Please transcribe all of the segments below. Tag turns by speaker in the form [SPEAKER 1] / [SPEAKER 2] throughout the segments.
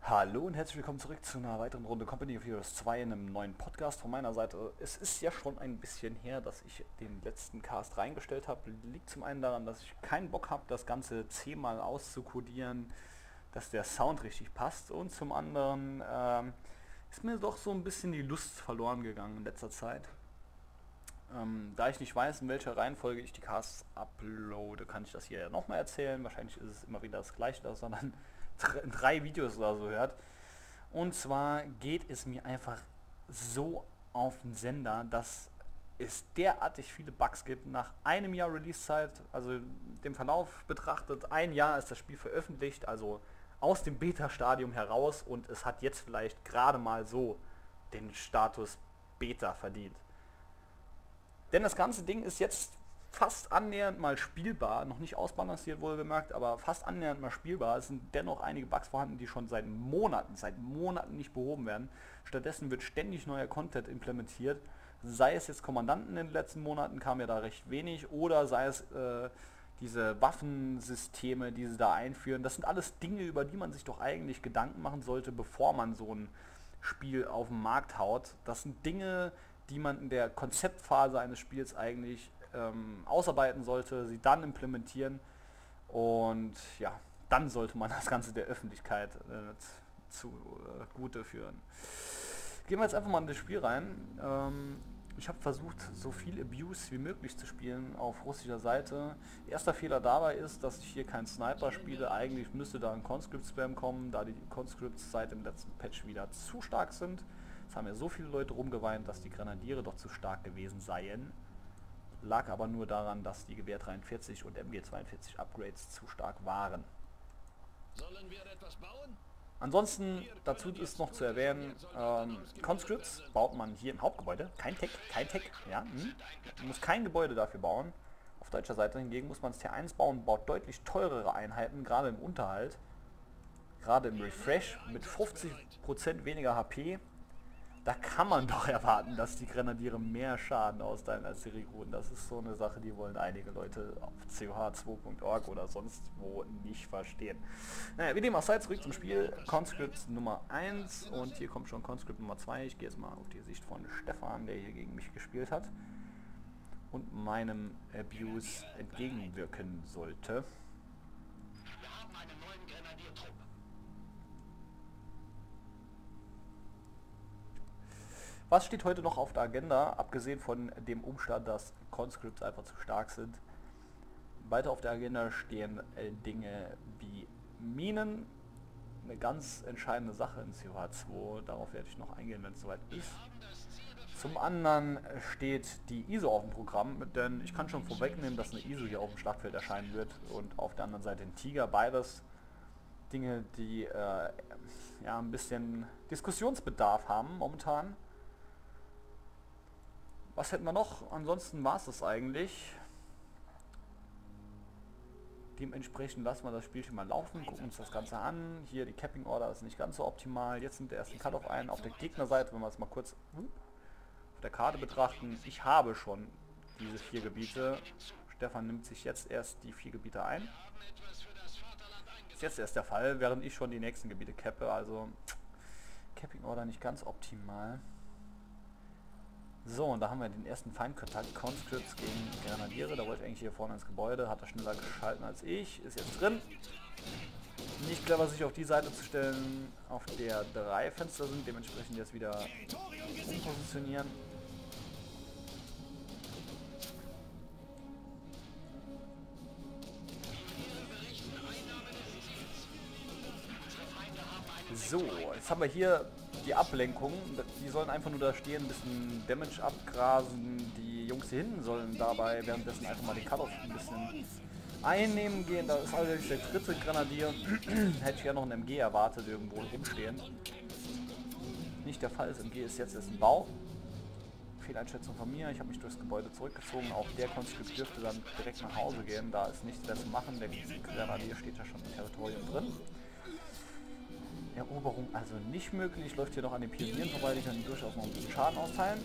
[SPEAKER 1] Hallo und herzlich willkommen zurück zu einer weiteren Runde Company of Heroes 2 in einem neuen Podcast von meiner Seite. Es ist ja schon ein bisschen her, dass ich den letzten Cast reingestellt habe. Liegt zum einen daran, dass ich keinen Bock habe, das Ganze 10-mal auszukodieren, dass der Sound richtig passt. Und zum anderen ist mir doch so ein bisschen die Lust verloren gegangen in letzter Zeit. Da ich nicht weiß, in welcher Reihenfolge ich die Casts uploade, kann ich das hier ja nochmal erzählen. Wahrscheinlich ist es immer wieder das gleiche, dass man dann drei Videos oder so hört. Und zwar geht es mir einfach so auf den Sender, dass es derartig viele Bugs gibt. Nach einem Jahr Release-Zeit, also dem Verlauf betrachtet, ein Jahr ist das Spiel veröffentlicht, also aus dem Beta-Stadium heraus, und es hat jetzt vielleicht gerade mal so den Status Beta verdient. Denn das ganze Ding ist jetzt fast annähernd mal spielbar, noch nicht ausbalanciert wohlgemerkt, aber fast annähernd mal spielbar. Es sind dennoch einige Bugs vorhanden, die schon seit Monaten nicht behoben werden. Stattdessen wird ständig neuer Content implementiert, sei es jetzt Kommandanten in den letzten Monaten, kam ja da recht wenig, oder sei es diese Waffensysteme, die sie da einführen. Das sind alles Dinge, über die man sich doch eigentlich Gedanken machen sollte, bevor man so ein Spiel auf den Markt haut. Das sind Dinge, die man in der Konzeptphase eines Spiels eigentlich ausarbeiten sollte, sie dann implementieren, und ja, dann sollte man das Ganze der Öffentlichkeit zugute führen. Gehen wir jetzt einfach mal in das Spiel rein. Ich habe versucht, so viel Abuse wie möglich zu spielen auf russischer Seite. Erster Fehler dabei ist, dass ich hier keinen Sniper spiele. Eigentlich müsste da ein Conscript-Spam kommen, da die Conscripts seit dem letzten Patch wieder zu stark sind. Es haben ja so viele Leute rumgeweint, dass die Grenadiere doch zu stark gewesen seien. Lag aber nur daran, dass die Gewehr 43 und MG 42 Upgrades zu stark waren.
[SPEAKER 2] Sollen wir etwas bauen?
[SPEAKER 1] Ansonsten, dazu ist noch zu erwähnen, Conscripts baut man hier im Hauptgebäude. Kein Tech, ja. Man muss kein Gebäude dafür bauen. Auf deutscher Seite hingegen muss man es T1 bauen, baut deutlich teurere Einheiten, gerade im Unterhalt. Gerade im Refresh mit 50% weniger HP. Da kann man doch erwarten, dass die Grenadiere mehr Schaden austeilen als die Rekruten. Das ist so eine Sache, die wollen einige Leute auf coh2.org oder sonst wo nicht verstehen. Naja, wie dem auch sei, zurück zum Spiel. Conscript Nummer 1, und hier kommt schon Conscript Nummer 2. Ich gehe jetzt mal auf die Sicht von Stefan, der hier gegen mich gespielt hat und meinem Abuse entgegenwirken sollte.
[SPEAKER 2] Wir haben einen neuen Grenadiertrupp.
[SPEAKER 1] Was steht heute noch auf der Agenda, abgesehen von dem Umstand, dass Conscripts einfach zu stark sind? Weiter auf der Agenda stehen Dinge wie Minen, eine ganz entscheidende Sache in COH2, darauf werde ich noch eingehen, wenn es soweit ist. Zum anderen steht die ISO auf dem Programm, denn ich kann schon vorwegnehmen, dass eine ISO hier auf dem Schlachtfeld erscheinen wird, und auf der anderen Seite ein Tiger, beides Dinge, die ja, ein bisschen Diskussionsbedarf haben momentan. Was hätten wir noch? Ansonsten war es das eigentlich. Dementsprechend lassen wir das Spielchen mal laufen, gucken uns das Ganze an. Hier die Capping Order ist nicht ganz so optimal. Jetzt nimmt der erste Cut-Off ein. Auf der Gegnerseite, wenn wir es mal kurz auf der Karte betrachten, ich habe schon diese 4 Gebiete. Stefan nimmt sich jetzt erst die 4 Gebiete ein. Ist jetzt erst der Fall, während ich schon die nächsten Gebiete cappe. Also Capping Order nicht ganz optimal. So, und da haben wir den ersten Feindkontakt, Conscripts gegen Grenadiere. Da wollte ich eigentlich hier vorne ins Gebäude, hat er schneller geschalten als ich, ist jetzt drin. Nicht clever, sich auf die Seite zu stellen, auf der 3 Fenster sind, dementsprechend jetzt wieder umpositionieren. So, jetzt haben wir hier die Ablenkung. Die sollen einfach nur da stehen, ein bisschen Damage abgrasen. Die Jungs hier hinten sollen dabei währenddessen einfach mal den Cut-Off ein bisschen einnehmen gehen. Da ist allerdings der 3. Grenadier. Hätte ich ja noch ein MG erwartet, irgendwo rumstehen. Nicht der Fall, das MG ist jetzt erst ein Bau. Fehleinschätzung von mir, ich habe mich durchs Gebäude zurückgezogen. Auch der Conscript dürfte dann direkt nach Hause gehen, da ist nichts mehr zu machen. Der Grenadier steht ja schon im Territorium drin. Eroberung also nicht möglich, läuft hier noch an den Pionieren vorbei, die können durchaus noch ein bisschen Schaden austeilen.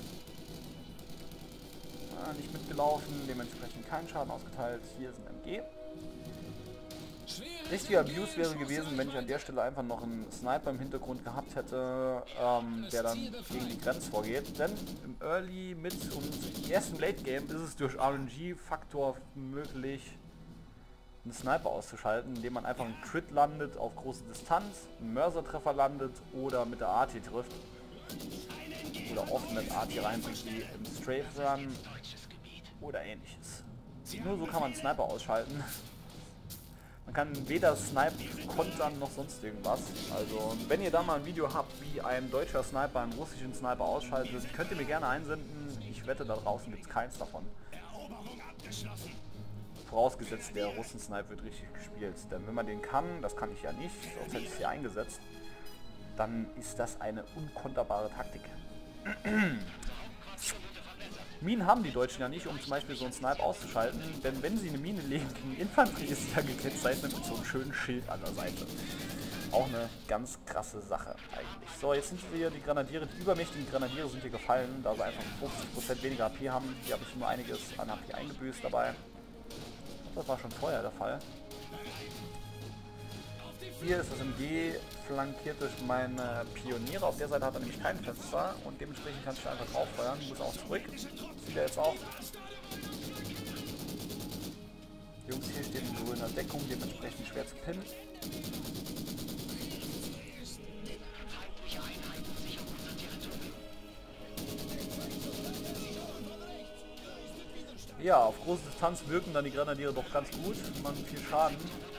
[SPEAKER 1] Nicht mitgelaufen, dementsprechend keinen Schaden ausgeteilt. Hier ist ein MG. Richtiger Abuse wäre gewesen, wenn ich an der Stelle einfach noch einen Sniper im Hintergrund gehabt hätte, der dann gegen die Grenze vorgeht. Denn im Early, Mid und ersten Late Game ist es durch RNG-Faktor möglich, einen Sniper auszuschalten, indem man einfach einen Crit landet auf große Distanz, einen Mörsertreffer landet oder mit der AT trifft. Oder oft mit AT reinbringt wie im Strafe Run oder ähnliches. Nur so kann man einen Sniper ausschalten. Man kann weder Snipe kontern noch sonst irgendwas. Also wenn ihr da mal ein Video habt, wie ein deutscher Sniper einen russischen Sniper ausschaltet, könnt ihr mir gerne einsenden. Ich wette, da draußen gibt es keins davon. Vorausgesetzt, der Russen-Snipe wird richtig gespielt. Denn wenn man den kann, das kann ich ja nicht, sonst hätte ich es hier eingesetzt, dann ist das eine unkonterbare Taktik. Minen haben die Deutschen ja nicht, um zum Beispiel so einen Snipe auszuschalten, denn wenn sie eine Mine legen gegen Infanterie, ist sie ja gekennzeichnet mit so einem schönen Schild an der Seite. Auch eine ganz krasse Sache eigentlich. So, jetzt sind hier die Grenadiere, die übermächtigen Grenadiere sind hier gefallen, da sie einfach 50% weniger HP haben. Hier habe ich nur einiges an HP eingebüßt dabei. Das war schon vorher der Fall. Hier ist das MG flankiert durch meine Pioniere. Auf der Seite hat er nämlich kein Fenster und dementsprechend kann ich da einfach drauf feuern. Muss auch zurück. Sieht er jetzt auch. Die Jungs hier stehen in grüner Deckung, dementsprechend schwer zu pinnen. Ja, auf große Distanz wirken dann die Grenadiere doch ganz gut, machen viel Schaden.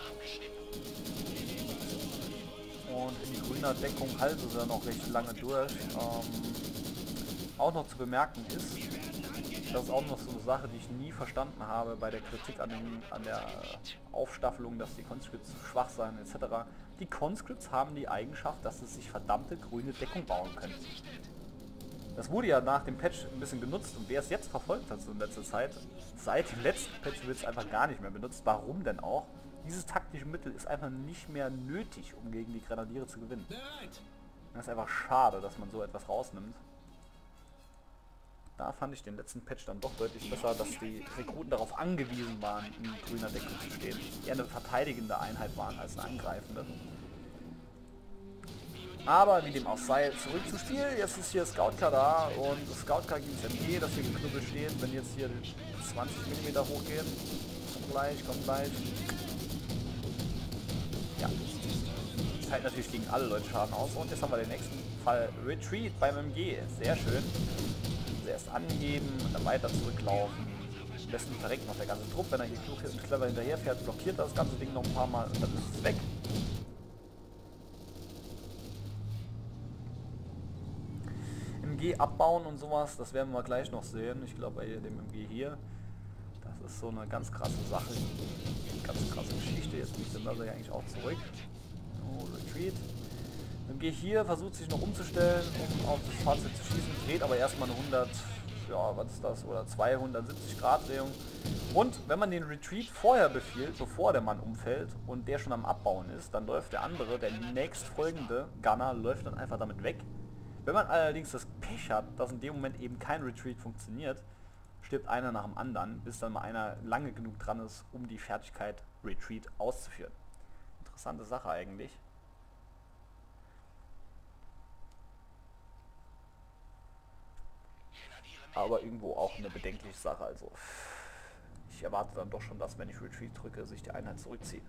[SPEAKER 1] Und in grüner Deckung halten sie dann auch recht lange durch. Auch noch zu bemerken ist, das ist auch noch so eine Sache, die ich nie verstanden habe bei der Kritik an der Aufstaffelung, dass die Conscripts zu schwach seien etc. Die Conscripts haben die Eigenschaft, dass sie sich verdammte grüne Deckung bauen können. Das wurde ja nach dem Patch ein bisschen genutzt und wer es jetzt verfolgt hat so in letzter Zeit, seit dem letzten Patch wird es einfach gar nicht mehr benutzt. Warum denn auch? Dieses taktische Mittel ist einfach nicht mehr nötig, um gegen die Grenadiere zu gewinnen. Das ist einfach schade, dass man so etwas rausnimmt. Da fand ich den letzten Patch dann doch deutlich besser, dass die Rekruten darauf angewiesen waren, in grüner Deckung zu stehen. Eher eine verteidigende Einheit waren als eine angreifende. Aber wie dem auch sei, zurück zum Spiel. Jetzt ist hier Scout-Car da und Scout-Car gegen das MG, das hier geknüppelt steht. Wenn jetzt hier 20 mm hochgehen, kommt gleich. Ja, das hält natürlich gegen alle Leute Schaden aus. Und jetzt haben wir den nächsten Fall. Retreat beim MG. Sehr schön. Erst anheben und dann weiter zurücklaufen. Am besten verreckt noch der ganze Trupp. Wenn er hier klug und clever hinterher fährt, blockiert das ganze Ding noch ein paar Mal und dann ist es weg. MG abbauen und sowas, das werden wir gleich noch sehen. Ich glaube bei dem MG hier, das ist so eine ganz krasse Sache. Ganz krasse Geschichte. Jetzt müsste er ja eigentlich auch zurück. Oh, Retreat. MG hier versucht sich noch umzustellen, um auf das Fahrzeug zu schießen, dreht aber erstmal eine 100, ja, was ist das, oder 270 Grad Drehung. Und wenn man den Retreat vorher befiehlt, bevor der Mann umfällt und der schon am Abbauen ist, dann läuft der andere, der nächstfolgende Gunner, läuft dann einfach damit weg. Wenn man allerdings das Pech hat, dass in dem Moment eben kein Retreat funktioniert, stirbt einer nach dem anderen, bis dann mal einer lange genug dran ist, um die Fertigkeit Retreat auszuführen. Interessante Sache eigentlich. Aber irgendwo auch eine bedenkliche Sache. Also ich erwarte dann doch schon, dass wenn ich Retreat drücke, sich die Einheit zurückzieht.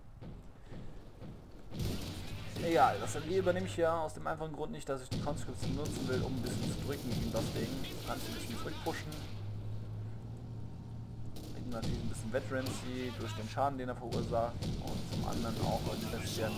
[SPEAKER 1] Egal, das MG übernehme ich ja aus dem einfachen Grund nicht, dass ich die Conscripts nutzen will, um ein bisschen zu drücken gegen das Ding. Kann ich ein bisschen zurückpushen. Kriegen natürlich ein bisschen Veterancy durch den Schaden, den er verursacht. Und zum anderen auch ein bisschen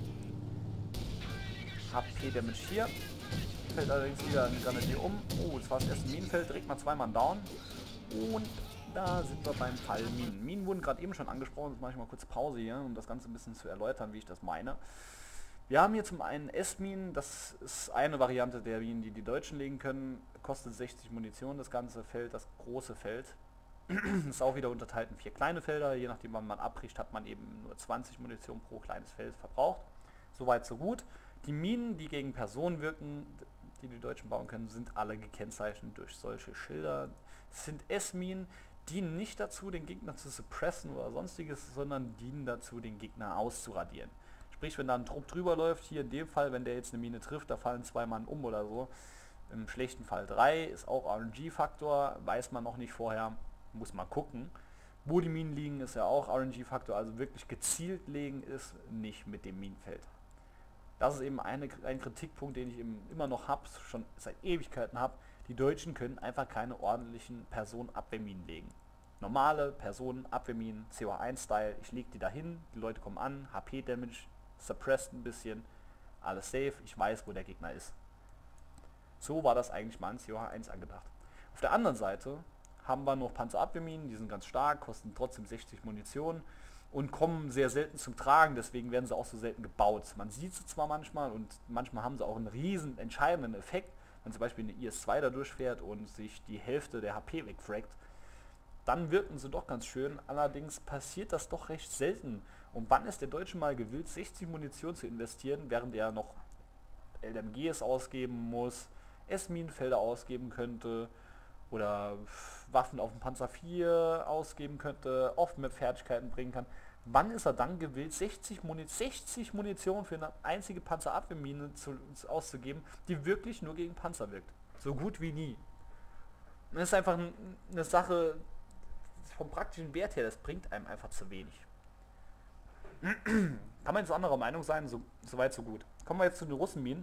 [SPEAKER 1] HP-Damage hier. Fällt allerdings wieder ein Grenadier um. Oh, das war das erste Minenfeld, direkt mal zweimal down. Und da sind wir beim Fall Minen. Minen wurden gerade eben schon angesprochen, jetzt mache ich mal kurz Pause hier, um das Ganze ein bisschen zu erläutern, wie ich das meine. Wir haben hier zum einen S-Minen, das ist eine Variante der Minen, die die Deutschen legen können. Kostet 60 Munition das ganze Feld, das große Feld. Ist auch wieder unterteilt in 4 kleine Felder, je nachdem wann man abbricht, hat man eben nur 20 Munition pro kleines Feld verbraucht. Soweit so gut. Die Minen, die gegen Personen wirken, die die Deutschen bauen können, sind alle gekennzeichnet durch solche Schilder. Es sind S-Minen, dienen nicht dazu, den Gegner zu suppressen oder sonstiges, sondern dienen dazu, den Gegner auszuradieren. Sprich, wenn da ein Trupp drüber läuft, hier in dem Fall, wenn der jetzt eine Mine trifft, da fallen 2 Mann um oder so. Im schlechten Fall 3, ist auch RNG-Faktor, weiß man noch nicht vorher, muss man gucken. Wo die Minen liegen, ist ja auch RNG-Faktor, also wirklich gezielt legen ist nicht mit dem Minenfeld. Das ist eben ein Kritikpunkt, den ich eben immer noch habe, schon seit Ewigkeiten habe. Die Deutschen können einfach keine ordentlichen Personenabwehrminen legen. Normale Personenabwehrminen, CH1-Style, ich lege die dahin, die Leute kommen an, HP-Damage, suppressed ein bisschen, alles safe, ich weiß, wo der Gegner ist. So war das eigentlich mal in CH1 angedacht. Auf der anderen Seite haben wir noch Panzerabwehrminen, die sind ganz stark, kosten trotzdem 60 Munition und kommen sehr selten zum Tragen, deswegen werden sie auch so selten gebaut. Man sieht sie zwar manchmal und manchmal haben sie auch einen riesen entscheidenden Effekt, wenn zum Beispiel eine IS-2 da durchfährt und sich die Hälfte der HP wegfragt, dann wirken sie doch ganz schön, allerdings passiert das doch recht selten. Und wann ist der Deutsche mal gewillt, 60 Munition zu investieren, während er noch LMGs ausgeben muss, S-Minenfelder ausgeben könnte oder Waffen auf dem Panzer 4 ausgeben könnte, Off-Map-Fertigkeiten bringen kann. Wann ist er dann gewillt, 60 Munition für eine einzige Panzerabwehrmine auszugeben, die wirklich nur gegen Panzer wirkt? So gut wie nie. Das ist einfach eine Sache vom praktischen Wert her, das bringt einem einfach zu wenig. Kann man jetzt anderer Meinung sein, so weit so gut. Kommen wir jetzt zu den Russenminen.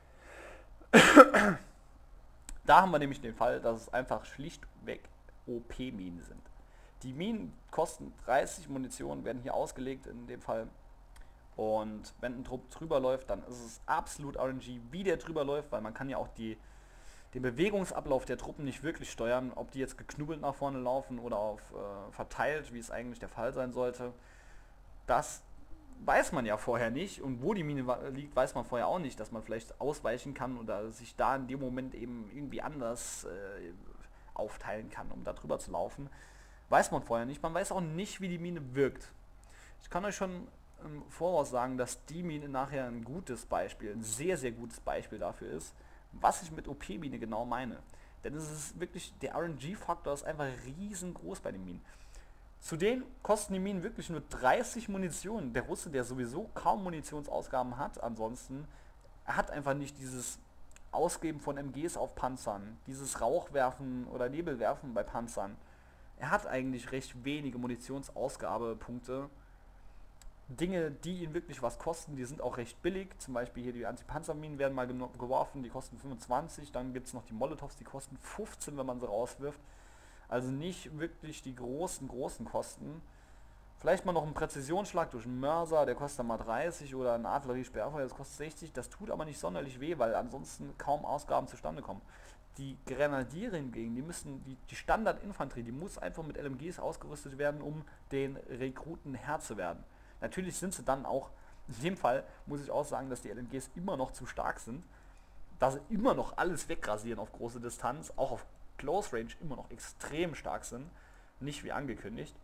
[SPEAKER 1] Da haben wir nämlich den Fall, dass es einfach schlichtweg OP-Minen sind. Die Minen kosten 30 Munition, werden hier ausgelegt in dem Fall. Und wenn ein Trupp drüber läuft, dann ist es absolut RNG, wie der drüber läuft, weil man kann ja auch den Bewegungsablauf der Truppen nicht wirklich steuern, ob die jetzt geknubbelt nach vorne laufen oder auf verteilt, wie es eigentlich der Fall sein sollte. Das weiß man ja vorher nicht, und wo die Mine liegt, weiß man vorher auch nicht, dass man vielleicht ausweichen kann oder sich da in dem Moment eben irgendwie anders aufteilen kann, um da drüber zu laufen. Weiß man vorher nicht. Man weiß auch nicht, wie die Mine wirkt. Ich kann euch schon im Voraus sagen, dass die Mine nachher ein gutes Beispiel, ein sehr, sehr gutes Beispiel dafür ist, was ich mit OP-Mine genau meine. Denn es ist wirklich, der RNG-Faktor ist einfach riesengroß bei den Minen. Zudem kosten die Minen wirklich nur 30 Munition. Der Russe, der sowieso kaum Munitionsausgaben hat, ansonsten, er hat einfach nicht dieses Ausgeben von MGs auf Panzern, dieses Rauchwerfen oder Nebelwerfen bei Panzern. Er hat eigentlich recht wenige Munitionsausgabepunkte. Dinge, die ihn wirklich was kosten, die sind auch recht billig. Zum Beispiel hier die Antipanzerminen werden mal geworfen, die kosten 25. Dann gibt es noch die Molotovs, die kosten 15, wenn man sie rauswirft. Also nicht wirklich die großen Kosten. Vielleicht mal noch ein Präzisionsschlag durch einen Mörser, der kostet dann mal 30, oder ein Artillerie-Sperrfeuer, das kostet 60. Das tut aber nicht sonderlich weh, weil ansonsten kaum Ausgaben zustande kommen. Die Grenadiere hingegen, die Standardinfanterie, die muss einfach mit LMGs ausgerüstet werden, um den Rekruten Herr zu werden. Natürlich sind sie dann auch, in dem Fall muss ich auch sagen, dass die LMGs immer noch zu stark sind, da sie immer noch alles wegrasieren auf große Distanz, auch auf Close Range immer noch extrem stark sind, nicht wie angekündigt.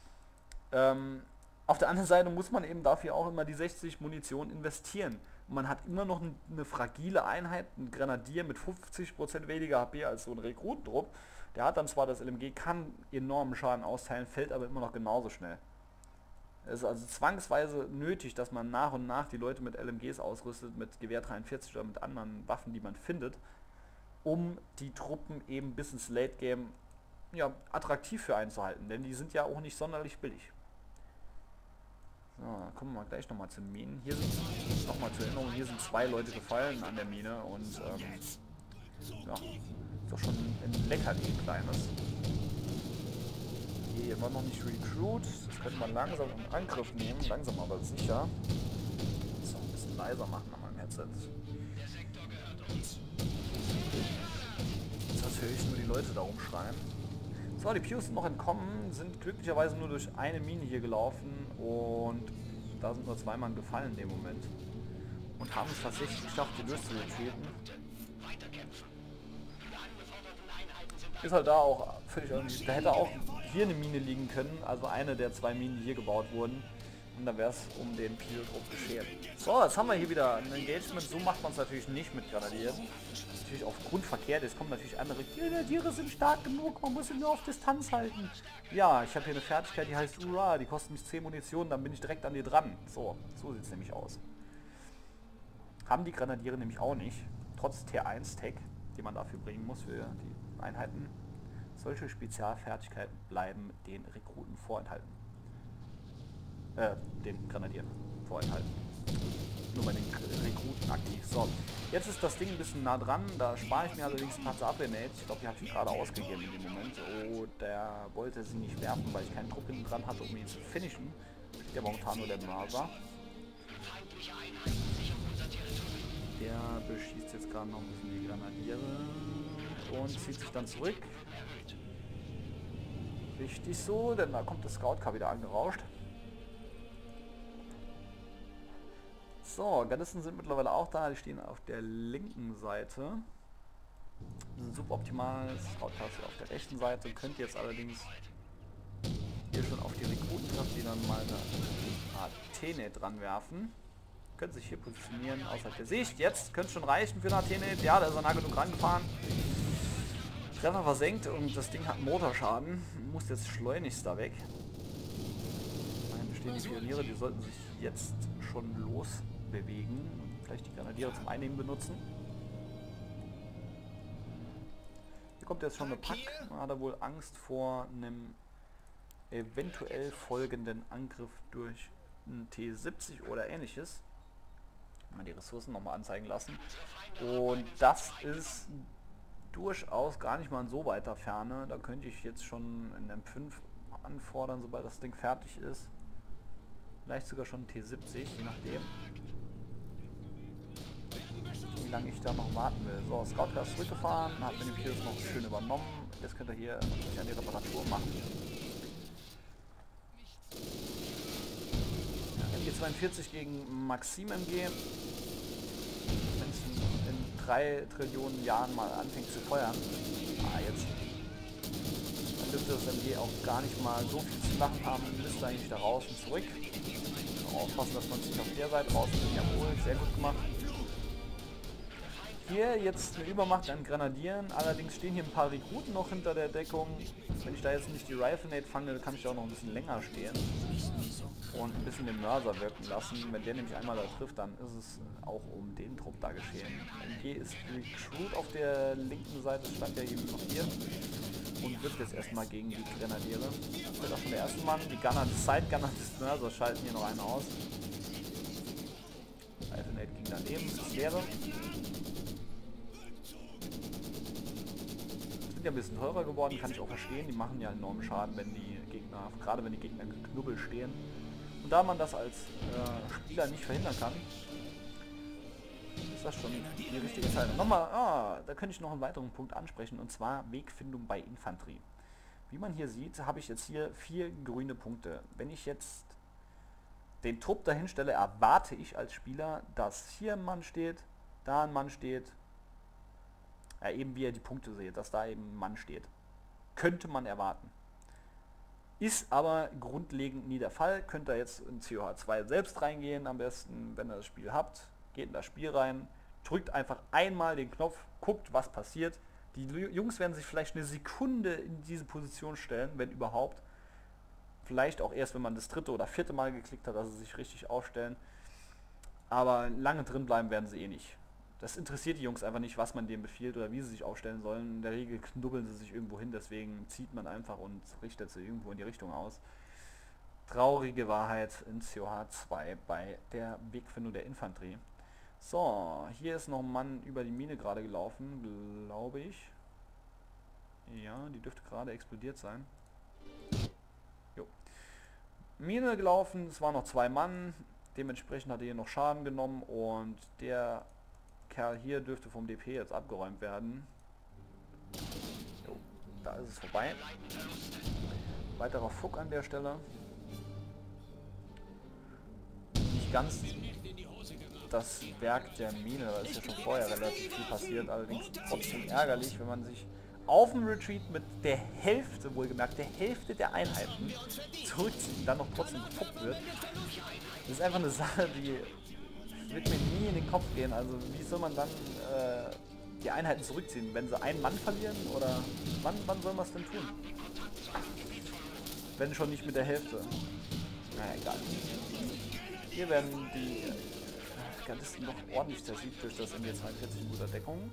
[SPEAKER 1] Auf der anderen Seite muss man eben dafür auch immer die 60 Munition investieren. Und man hat immer noch eine fragile Einheit, ein Grenadier mit 50% weniger HP als so ein Rekrutentrupp. Der hat dann zwar das LMG, kann enormen Schaden austeilen, fällt aber immer noch genauso schnell. Es ist also zwangsweise nötig, dass man nach und nach die Leute mit LMGs ausrüstet, mit Gewehr 43 oder mit anderen Waffen, die man findet, um die Truppen eben bis ins Late Game ja, attraktiv für einzuhalten, denn die sind ja auch nicht sonderlich billig. So, dann kommen wir gleich nochmal zu den Minen. Hier sind, nochmal zur Erinnerung, hier sind 2 Leute gefallen an der Mine und ja, ist doch schon ein Leckerli, ein kleines. Hier war noch nicht Recruit, das könnte man langsam in Angriff nehmen, langsam aber sicher. So, ein bisschen leiser machen an meinem Headset. Jetzt höre ich nur die Leute da rumschreien. So, die Pews sind noch entkommen, sind glücklicherweise nur durch eine Mine hier gelaufen und da sind nur 2 Mann gefallen in dem Moment. Und haben es tatsächlich geschafft, die durchzuretreaten. Ist halt da auch völlig irgendwie, da hätte auch hier eine Mine liegen können, also eine der 2 Minen, die hier gebaut wurden. Und dann wäre es um den Peel-Druck geschehen. So, jetzt haben wir hier wieder ein Engagement. So macht man es natürlich nicht mit Grenadieren. Natürlich aufgrund verkehrt. Jetzt kommen natürlich andere. Grenadiere sind stark genug, man muss sie nur auf Distanz halten. Ja, ich habe hier eine Fertigkeit, die heißt Ura. Die kostet mich 10 Munition, dann bin ich direkt an dir dran. So sieht es nämlich aus. Haben die Grenadiere nämlich auch nicht. Trotz T1-Tag, die man dafür bringen muss für die Einheiten. Solche Spezialfertigkeiten bleiben den Rekruten vorenthalten. Den Grenadieren vorenthalten. Nur bei den Rekruten aktiv. So, jetzt ist das Ding ein bisschen nah dran. Da spare ich mir allerdings ein paar Up-Grenades. Ich glaube, die habe ich gerade ausgegeben in dem Moment. Oh, der wollte sie nicht werfen, weil ich keinen Druck hinten dran hatte, um ihn zu finishen. Steht ja momentan nur der Mörser. Der beschießt jetzt gerade noch ein bisschen die Grenadiere und zieht sich dann zurück. Richtig so, denn da kommt das Scout-Car wieder angerauscht. So, Gardisten sind mittlerweile auch da, die stehen auf der linken Seite. Sind suboptimal, das Scout-Car ist auf der rechten Seite, könnt jetzt allerdings hier schon auf die Rekruten treffen, die dann mal eine Athene dran werfen. Können sich hier positionieren außerhalb der Sicht. Jetzt könnte es schon reichen für eine Athene. Ja, da ist er nah genug rangefahren. Treffer versenkt und das Ding hat Motorschaden. Muss jetzt schleunigst da weg. Nein, stehen die Pioniere, die sollten sich jetzt schon losbewegen. Vielleicht die Grenadiere zum Einnehmen benutzen. Hier kommt jetzt schon eine Pack. Man hat er wohl Angst vor einem eventuell folgenden Angriff durch ein T70 oder ähnliches. Mal die Ressourcen nochmal anzeigen lassen. Und das ist durchaus gar nicht mal in so weiter Ferne. Da könnte ich jetzt schon in M5 anfordern, sobald das Ding fertig ist. Vielleicht sogar schon T70, je nachdem. Wie lange ich da noch warten will. So, Scout ist zurückgefahren, hat mir den Piers noch schön übernommen. Jetzt könnt ihr hier die Reparatur machen. MG42 gegen Maxim MG. Wenn es in 3 Trillionen Jahren mal anfängt zu feuern. Jetzt. Dann dürfte das MG auch gar nicht mal so viel zu machen haben. Müsste eigentlich da raus und zurück. Aufpassen, dass man sich auf der Seite rausnimmt. Jawohl, sehr gut gemacht. Hier jetzt eine Übermacht an Grenadieren. Allerdings stehen hier ein paar Rekruten noch hinter der Deckung. Wenn ich da jetzt nicht die Rifle-Nade fange, dann kann ich auch noch ein bisschen länger stehen. Und ein bisschen den Mörser wirken lassen. Wenn der nämlich einmal da trifft, dann ist es auch um den Trupp da geschehen. MG ist Recruit auf der linken Seite, stand ja eben noch hier. Und wird jetzt erstmal gegen die Grenadiere. Das wird auch schon der erste Mann. Die Gunner, die Side-Gunner des Mörsers schalten hier noch einen aus. Rifle-Nade ging daneben, das wäre. Ein bisschen teurer geworden, kann ich auch verstehen. Die machen ja enormen Schaden, wenn die Gegner, gerade wenn die Gegner geknubbelt stehen. Und da man das als Spieler nicht verhindern kann, ist das schon die richtige Entscheidung. Nochmal, da könnte ich noch einen weiteren Punkt ansprechen, und zwar Wegfindung bei Infanterie. Wie man hier sieht, habe ich jetzt hier 4 grüne Punkte. Wenn ich jetzt den Trupp dahin stelle, erwarte ich als Spieler, dass hier ein Mann steht, da ein Mann steht. Ja, eben wie ihr die Punkte seht, dass da eben ein Mann steht. Könnte man erwarten. Ist aber grundlegend nie der Fall. Könnt ihr jetzt in COH2 selbst reingehen, am besten, wenn ihr das Spiel habt. Geht in das Spiel rein, drückt einfach einmal den Knopf, guckt, was passiert. Die Jungs werden sich vielleicht eine Sekunde in diese Position stellen, wenn überhaupt. Vielleicht auch erst, wenn man das 3. oder 4. Mal geklickt hat, dass sie sich richtig aufstellen. Aber lange drin bleiben werden sie eh nicht. Das interessiert die Jungs einfach nicht, was man denen befiehlt oder wie sie sich aufstellen sollen. In der Regel knubbeln sie sich irgendwo hin, deswegen zieht man einfach und richtet sie irgendwo in die Richtung aus. Traurige Wahrheit in COH2 bei der Wegfindung der Infanterie. So, hier ist noch ein Mann über die Mine gerade gelaufen, glaube ich. Ja, die dürfte gerade explodiert sein. Jo. Mine gelaufen, es waren noch 2 Mann. Dementsprechend hat er hier noch Schaden genommen und der Kerl hier dürfte vom DP jetzt abgeräumt werden. Jo, da ist es vorbei. Weiterer Fuck an der Stelle. Nicht ganz das Werk der Mine, da ist ja schon vorher relativ viel passiert, allerdings trotzdem ärgerlich, wenn man sich auf dem Retreat mit der Hälfte, wohlgemerkt, der Hälfte der Einheiten zurückziehen, dann noch trotzdem gefuppt wird. Das ist einfach eine Sache, die wird mir nie in den Kopf gehen. Also wie soll man dann die Einheiten zurückziehen, wenn sie einen Mann verlieren? Oder wann soll man es denn tun? Wenn schon nicht mit der Hälfte. Naja, egal. Hier werden die Gardisten noch ordentlich zersiegt durch das MG42 in guter Deckung.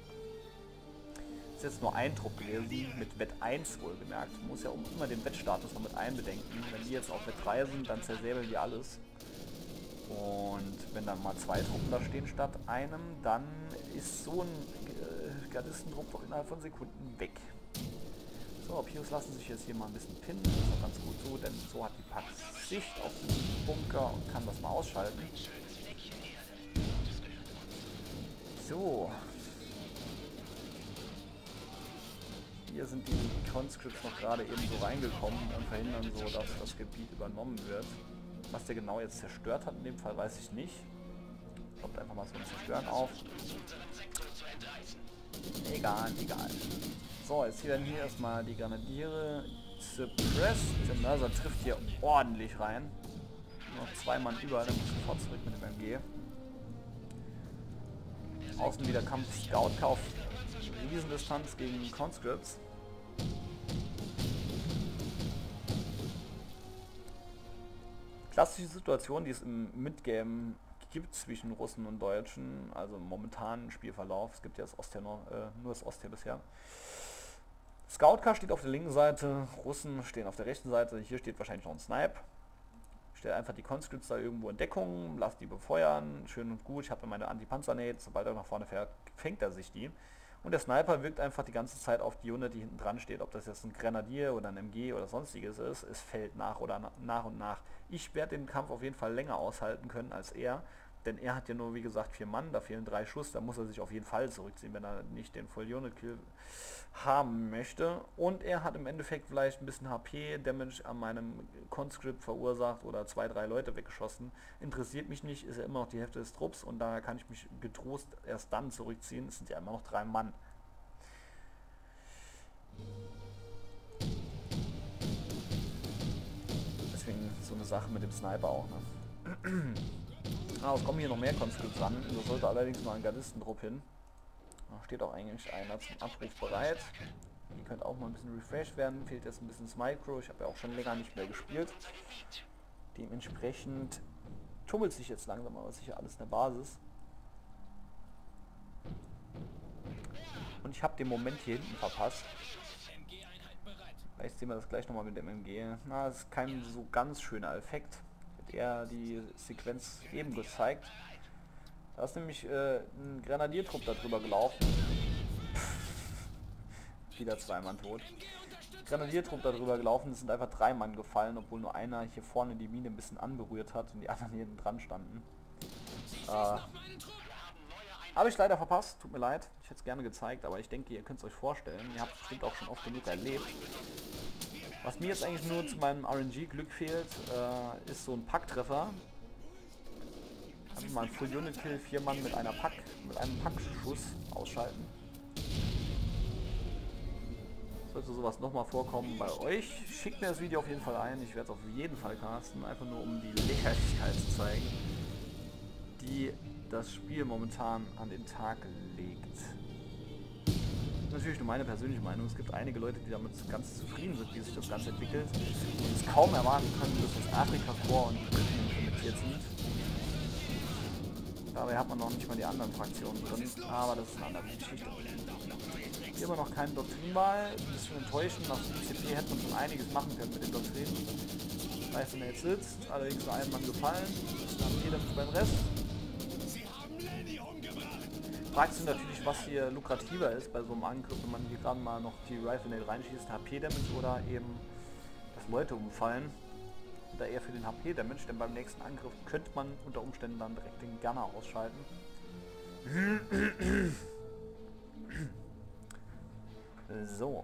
[SPEAKER 1] Ist jetzt nur ein Trupp gewesen, mit Wett 1 wohlgemerkt. Man muss ja immer den Wettstatus noch mit einbedenken. Wenn die jetzt auf Wett 3 sind, dann zersäbeln die alles. Und wenn dann mal 2 Truppen da stehen statt einem, dann ist so ein Gardistentrupp doch innerhalb von Sekunden weg. So, Pius lassen sich jetzt hier mal ein bisschen pinnen. Das ist auch ganz gut so, denn so hat die Pack Sicht auf den Bunker und kann das mal ausschalten. So. Hier sind die Conscripts noch gerade eben so reingekommen und verhindern so, dass das Gebiet übernommen wird. Was der genau jetzt zerstört hat in dem Fall, weiß ich nicht. Kommt einfach mal so ein Zerstören auf. Egal, egal. So, jetzt werden hier erstmal die Grenadiere suppressed. Der Mörser trifft hier ordentlich rein. Noch 2 Mann über, dann muss sofort zurück mit dem MG. Außen wieder Kampf Scout auf Riesendistanz gegen Conscripts. Klassische Situation, die es im Midgame gibt zwischen Russen und Deutschen, also im momentanen Spielverlauf. Es gibt ja das Ostheer nur das Ostheer bisher. Scout-Car steht auf der linken Seite, Russen stehen auf der rechten Seite. Hier steht wahrscheinlich noch ein Snipe. Ich stelle einfach die Conscripts da irgendwo in Deckung, lasse die befeuern, schön und gut. Ich habe meine Anti-Panzer-Nades, sobald er nach vorne fährt, fängt er sich die. Und der Sniper wirkt einfach die ganze Zeit auf die Unit, die hinten dran steht. Ob das jetzt ein Grenadier oder ein MG oder sonstiges ist, es fällt nach oder nach und nach. Ich werde den Kampf auf jeden Fall länger aushalten können als er. Denn er hat ja nur, wie gesagt, 4 Mann, da fehlen 3 Schuss, da muss er sich auf jeden Fall zurückziehen, wenn er nicht den Full-Unit-Kill haben möchte. Und er hat im Endeffekt vielleicht ein bisschen HP-Damage an meinem Conscript verursacht oder 2, 3 Leute weggeschossen. Interessiert mich nicht, ist ja immer noch die Hälfte des Trupps und daher kann ich mich getrost erst dann zurückziehen. Es sind ja immer noch 3 Mann. Deswegen so eine Sache mit dem Sniper auch, ne? Es kommen hier noch mehr Conscripts ran. Da sollte allerdings noch ein Gardistentrupp hin. Da steht auch eigentlich einer zum Abruf bereit. Die könnte auch mal ein bisschen refreshed werden. Fehlt jetzt ein bisschen das Micro. Ich habe ja auch schon länger nicht mehr gespielt. Dementsprechend tummelt sich jetzt langsam aber sicher alles in der Basis. Und ich habe den Moment hier hinten verpasst. Vielleicht sehen wir das gleich nochmal mit dem MG. Na, das ist kein so ganz schöner Effekt. Er die Sequenz eben gezeigt. Da ist nämlich ein Grenadiertrupp darüber gelaufen. Wieder 2 Mann tot. Grenadiertrupp darüber gelaufen, es sind einfach 3 Mann gefallen, obwohl nur einer hier vorne die Mine ein bisschen anberührt hat und die anderen hier dran standen. Habe ich leider verpasst, tut mir leid. Ich hätte es gerne gezeigt, aber ich denke, ihr könnt es euch vorstellen. Ihr habt es bestimmt auch schon oft genug erlebt. Was mir jetzt eigentlich nur zu meinem RNG-Glück fehlt, ist so ein Packtreffer. Einfach mal ein Full-Unit-Kill, 4 Mann mit einem Packschuss ausschalten. Sollte sowas nochmal vorkommen bei euch, schickt mir das Video auf jeden Fall ein. Ich werde es auf jeden Fall casten, einfach nur um die Lächerlichkeit zu zeigen, die das Spiel momentan an den Tag legt. Natürlich nur meine persönliche Meinung. Es gibt einige Leute, die damit ganz zufrieden sind, wie sich das Ganze entwickelt und es kaum erwarten können, bis das Afrika-Korps und die Briten implementiert sind. Dabei hat man noch nicht mal die anderen Fraktionen drin, aber das ist eine andere Geschichte. Hier immer noch keine Doktrinwahl, ein bisschen enttäuschend. Nach dem ICP hätte man schon einiges machen können mit den Doktrinen. Ich weiß, wenn er jetzt sitzt, allerdings nur einem Mann gefallen, dann haben jeder beim Rest. Fragt sich natürlich, was hier lukrativer ist bei so einem Angriff, wenn man hier gerade mal noch die Rifle reinschießt, HP-Damage oder eben das Leute umfallen. Da eher für den HP-Damage, denn beim nächsten Angriff könnte man unter Umständen dann direkt den Gunner ausschalten. So.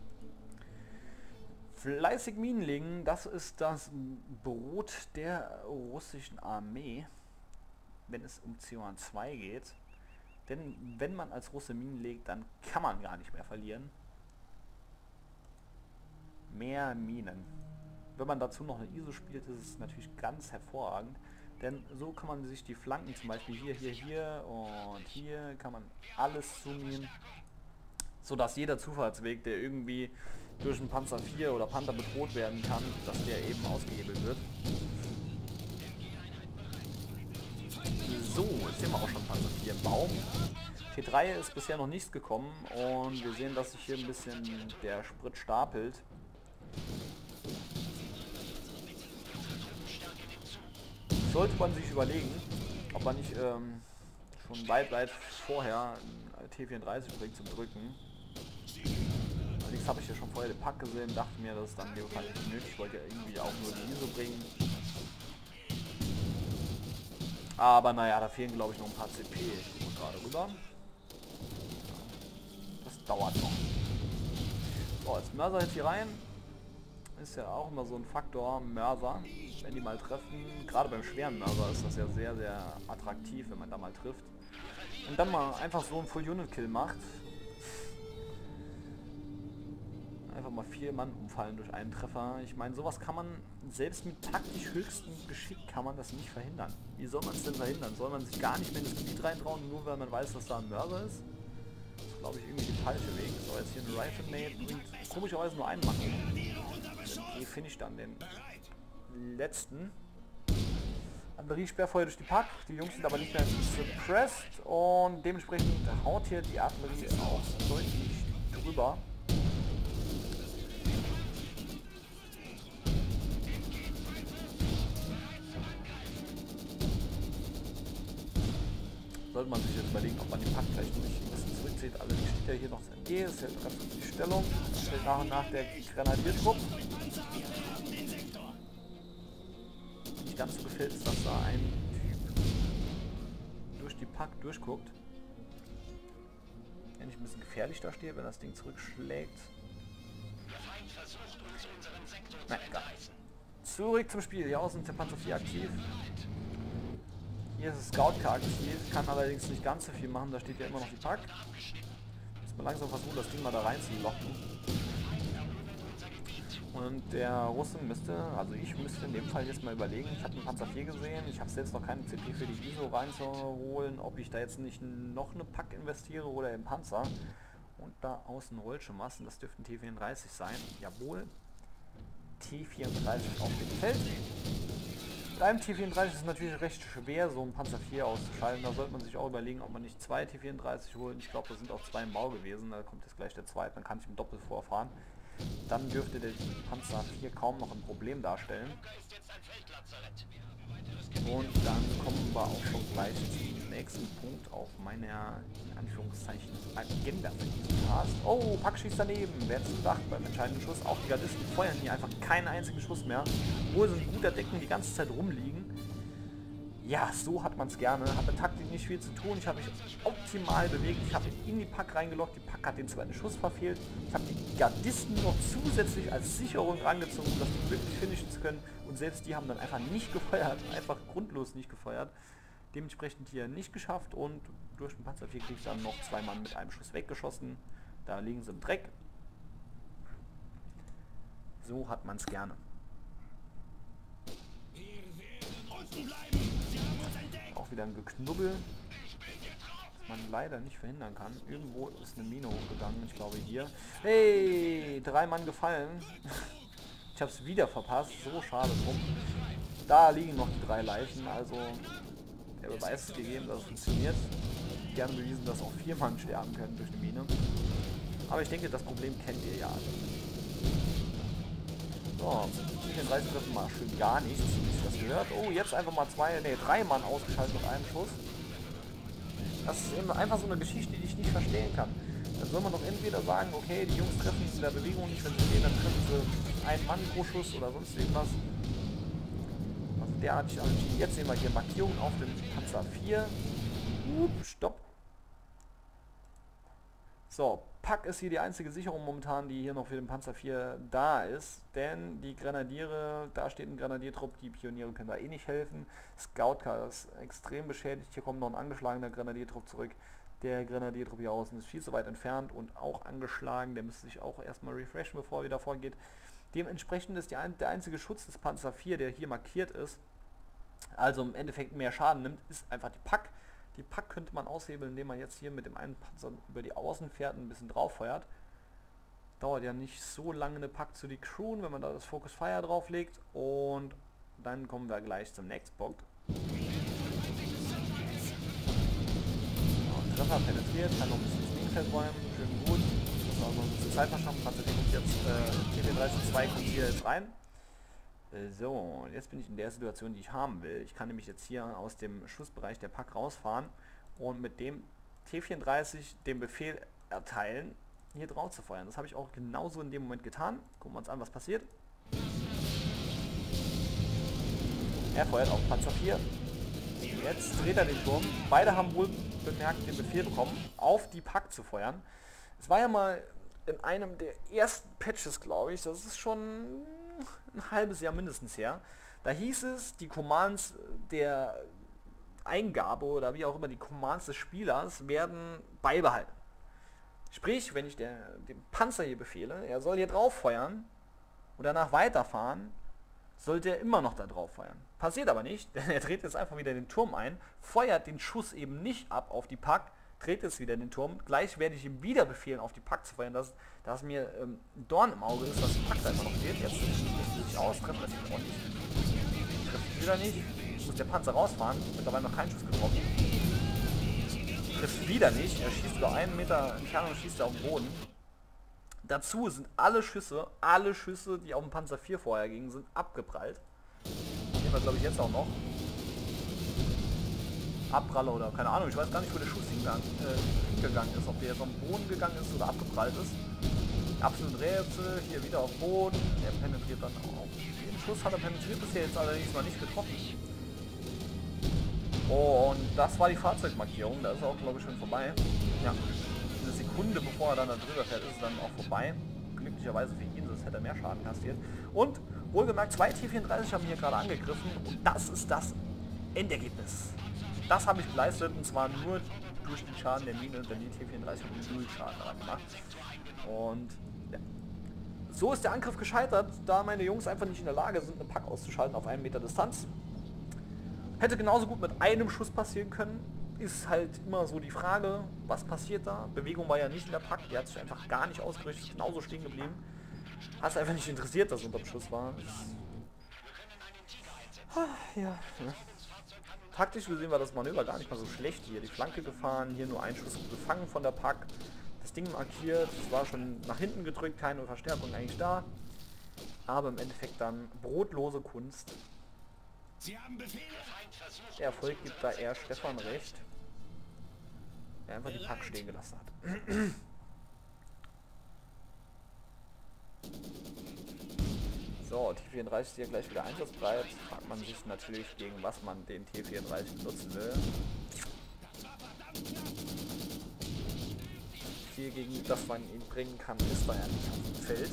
[SPEAKER 1] Fleißig Minen legen, das ist das Brot der russischen Armee, wenn es um CO2 geht. Denn wenn man als Russe Minen legt, dann kann man gar nicht mehr verlieren. mehr Minen. Wenn man dazu noch eine ISO spielt, ist es natürlich ganz hervorragend. Denn so kann man sich die Flanken, zum Beispiel hier und hier, kann man alles zoomen, sodass jeder Zufahrtsweg, der irgendwie durch einen Panzer 4 oder Panther bedroht werden kann, dass der eben ausgehebelt wird. So, jetzt sehen wir auch schon Panzer 4 im Baum. T3 ist bisher noch nichts gekommen und wir sehen, dass sich hier ein bisschen der Sprit stapelt. Sollte man sich überlegen, ob man nicht schon weit vorher ein T34 bringt zum Drücken. Allerdings habe ich ja schon vorher den Pack gesehen, dachte mir, das ist dann wahrscheinlich nicht nötig. Ich wollte ja irgendwie auch nur die ISO bringen. Aber naja, da fehlen glaube ich noch ein paar CP. Ich gucke gerade rüber. Das dauert noch. So, jetzt Mörser jetzt hier rein. Ist ja auch immer so ein Faktor, Mörser. Wenn die mal treffen, gerade beim schweren Mörser ist das ja sehr, sehr attraktiv, wenn man da mal trifft. Und dann mal einfach so einen Full-Unit-Kill macht. Einfach mal 4 Mann umfallen durch einen Treffer. Ich meine, sowas kann man, selbst mit taktisch höchstem Geschick kann man das nicht verhindern. Wie soll man es denn verhindern? Soll man sich gar nicht mehr in das Gebiet reintrauen, nur weil man weiß, dass da ein Mörser ist? Das ist, glaube ich, irgendwie der falsche Weg. So, jetzt hier ein Rifle-Mate bringt komischerweise nur einen Mann um. Hier finde ich dann den letzten. Artilleriesperrfeuer durch die Pack. Die Jungs sind aber nicht mehr suppressed und dementsprechend haut hier die Artillerie auch deutlich drüber. Sollte man sich jetzt überlegen, ob man den Pack vielleicht nicht ein bisschen zurückzieht. Also die steht ja hier noch zu MG, ist hält ganz gut die Stellung. Stellt nach und nach der Grenadiertrupp. Nicht ganz so gefällt ist, dass da ein Typ durch die Pack durchguckt. Wenn ich ein bisschen gefährlich da stehe, wenn das Ding zurückschlägt. Nein, egal. Zurück zum Spiel. Hier außen ist der Panzer 4 aktiv. Hier ist das Scout-Car aktiv, kann allerdings nicht ganz so viel machen, da steht ja immer noch die Pack. Muss man langsam versuchen, das Ding mal da reinzulocken. Und der Russe müsste, also ich müsste in dem Fall jetzt mal überlegen, ich habe einen Panzer 4 gesehen, ich habe selbst noch keine CP für die ISO reinzuholen, ob ich da jetzt nicht noch eine Pack investiere oder im Panzer. Und da außen rollt schon was, und das dürfte ein T34 sein. Jawohl, T34 auf dem Feld. Mit einem T34 ist es natürlich recht schwer, so einen Panzer 4 auszuschalten. Da sollte man sich auch überlegen, ob man nicht 2 T34 holen. Ich glaube, da sind auch 2 im Bau gewesen. Da kommt jetzt gleich der zweite, dann kann ich im Doppel vorfahren. Dann dürfte der Panzer 4 kaum noch ein Problem darstellen. Und dann kommen wir auch schon gleich zum nächsten Punkt auf meiner, in Anführungszeichen, Agenda für diesen Cast. Oh, Pack schießt daneben. Wer hätte es gedacht beim entscheidenden Schuss? Auch die Gardisten feuern hier einfach keinen einzigen Schuss mehr, obwohl sie in guter Deckung die ganze Zeit rumliegen. Ja, so hat man es gerne. Hat mit Taktik nicht viel zu tun. Ich habe mich optimal bewegt. Ich habe ihn in die Pack reingelockt. Die Pack hat den zweiten Schuss verfehlt. Ich habe die Gardisten noch zusätzlich als Sicherung rangezogen, um das Ding wirklich finishen zu können. Und selbst die haben dann einfach nicht gefeuert. Einfach grundlos nicht gefeuert. Dementsprechend hier nicht geschafft. Und durch den Panzer 4 kriege ich dann noch 2 Mann mit einem Schuss weggeschossen. Da liegen sie im Dreck. So hat man es gerne. Auch wieder ein Geknubbel, das man leider nicht verhindern kann. Irgendwo ist eine Mine hochgegangen, ich glaube hier. Hey, 3 Mann gefallen. Ich habe es wieder verpasst, so schade drum. Da liegen noch die 3 Leichen, also der Beweis ist gegeben, dass es funktioniert. Gerne bewiesen, dass auch 4 Mann sterben können durch die Mine. Aber ich denke, das Problem kennt ihr ja alle. So, den 30 treffen mal schön gar nichts, wie sich das gehört. Oh, jetzt einfach mal 3 Mann ausgeschaltet mit einem Schuss. Das ist eben einfach so eine Geschichte, die ich nicht verstehen kann. Dann soll man doch entweder sagen, okay, die Jungs treffen in der Bewegung nicht, wenn sie gehen, dann treffen sie einen Mann pro Schuss oder sonst irgendwas. Also derartig entschieden. Jetzt sehen wir hier Markierung auf dem Panzer 4. Stopp. So, Pack ist hier die einzige Sicherung momentan, die hier noch für den Panzer 4 da ist. Denn die Grenadiere, da steht ein Grenadiertrupp, die Pioniere können da eh nicht helfen. Scout-Car ist extrem beschädigt. Hier kommt noch ein angeschlagener Grenadiertrupp zurück. Der Grenadiertrupp hier außen ist viel zu weit entfernt und auch angeschlagen. Der müsste sich auch erstmal refreshen, bevor er wieder vorgeht. Dementsprechend ist der einzige Schutz des Panzer 4, der hier markiert ist, also im Endeffekt mehr Schaden nimmt, ist einfach die Pack. Die Pack könnte man aushebeln, indem man jetzt hier mit dem einen Panzer über die Außen fährt und ein bisschen drauf feuert. Dauert ja nicht so lange eine Pack zu decrewen, wenn man da das Focus Fire drauflegt. Und dann kommen wir gleich zum nächsten Punkt. Ja, Treffer penetriert, kann noch ein bisschen das Minenfeld räumen, schön gut. Das war noch ein bisschen Zeit verschaffen, Panzer kommt jetzt, TP-32 kommt hier jetzt rein. So, jetzt bin ich in der Situation, die ich haben will. Ich kann nämlich jetzt hier aus dem Schussbereich der Pack rausfahren und mit dem T-34 den Befehl erteilen, hier drauf zu feuern. Das habe ich auch genauso in dem Moment getan. Gucken wir uns an, was passiert. Er feuert auf Panzer 4. Jetzt dreht er den Turm. Beide haben wohl bemerkt den Befehl bekommen, auf die Pack zu feuern. Es war ja mal in einem der ersten Patches, glaube ich, das ist schon ein halbes Jahr mindestens her, da hieß es, die Commands der Eingabe oder wie auch immer die Commands des Spielers werden beibehalten. Sprich, wenn ich dem Panzer hier befehle, er soll hier drauf feuern und danach weiterfahren, sollte er immer noch da drauf feuern. Passiert aber nicht, denn er dreht jetzt einfach wieder den Turm ein, feuert den Schuss eben nicht ab auf die Pack, dreht jetzt wieder den Turm. Gleich werde ich ihm wieder befehlen, auf die Pack zu feuern, dass mir ein Dorn im Auge ist, dass die Pack da immer noch steht. Jetzt richtig sich aus, trifft das auch nicht. Trifft wieder nicht. Muss der Panzer rausfahren. Mittlerweile noch keinen Schuss getroffen. Trifft wieder nicht. Er schießt über 1 Meter Entfernung, schießt er auf den Boden. Dazu sind alle Schüsse, die auf dem Panzer 4 vorher gingen, sind abgeprallt. Nehmen wir, glaube ich, jetzt auch noch. Abpraller oder keine Ahnung, ich weiß gar nicht, wo der Schuss hingegangen ist, ob der jetzt am Boden gegangen ist oder abgeprallt ist. Absolut Rätsel, hier wieder auf Boden, der penetriert dann auch. Den Schuss hat er penetriert, bisher jetzt allerdings noch nicht getroffen. Und das war die Fahrzeugmarkierung, da ist er auch, glaube ich, schon vorbei. Ja, eine Sekunde bevor er dann da drüber fährt, ist es dann auch vorbei. Glücklicherweise für ihn, sonst hätte er mehr Schaden kassiert. Und wohlgemerkt, 2 T-34 haben hier gerade angegriffen und das ist das Endergebnis. Das habe ich geleistet und zwar nur durch den Schaden der Mine, denn die T-34 hat 0 Schaden daran gemacht. Und ja. So ist der Angriff gescheitert, da meine Jungs einfach nicht in der Lage sind, eine Pack auszuschalten auf 1 Meter Distanz. Hätte genauso gut mit einem Schuss passieren können. Ist halt immer so die Frage, was passiert da? Bewegung war ja nicht in der Pack, die hat sich einfach gar nicht ausgerichtet, genauso stehen geblieben. Hat es einfach nicht interessiert, dass es unter dem Schuss war. Ja. Taktisch gesehen war das Manöver gar nicht mal so schlecht hier. Die Flanke gefahren, hier nur ein Schuss gefangen von der Pack. Das Ding markiert, es war schon nach hinten gedrückt, keine Verstärkung eigentlich da. Aber im Endeffekt dann brotlose Kunst. Der Erfolg gibt da eher Stefan recht, der einfach die Pack stehen gelassen hat. So, T-34 ist hier gleich wieder einsatzbereit. Fragt man sich natürlich, gegen was man den T-34 benutzen will. Viel gegen das man ihn bringen kann, ist da ja nicht auf dem Feld.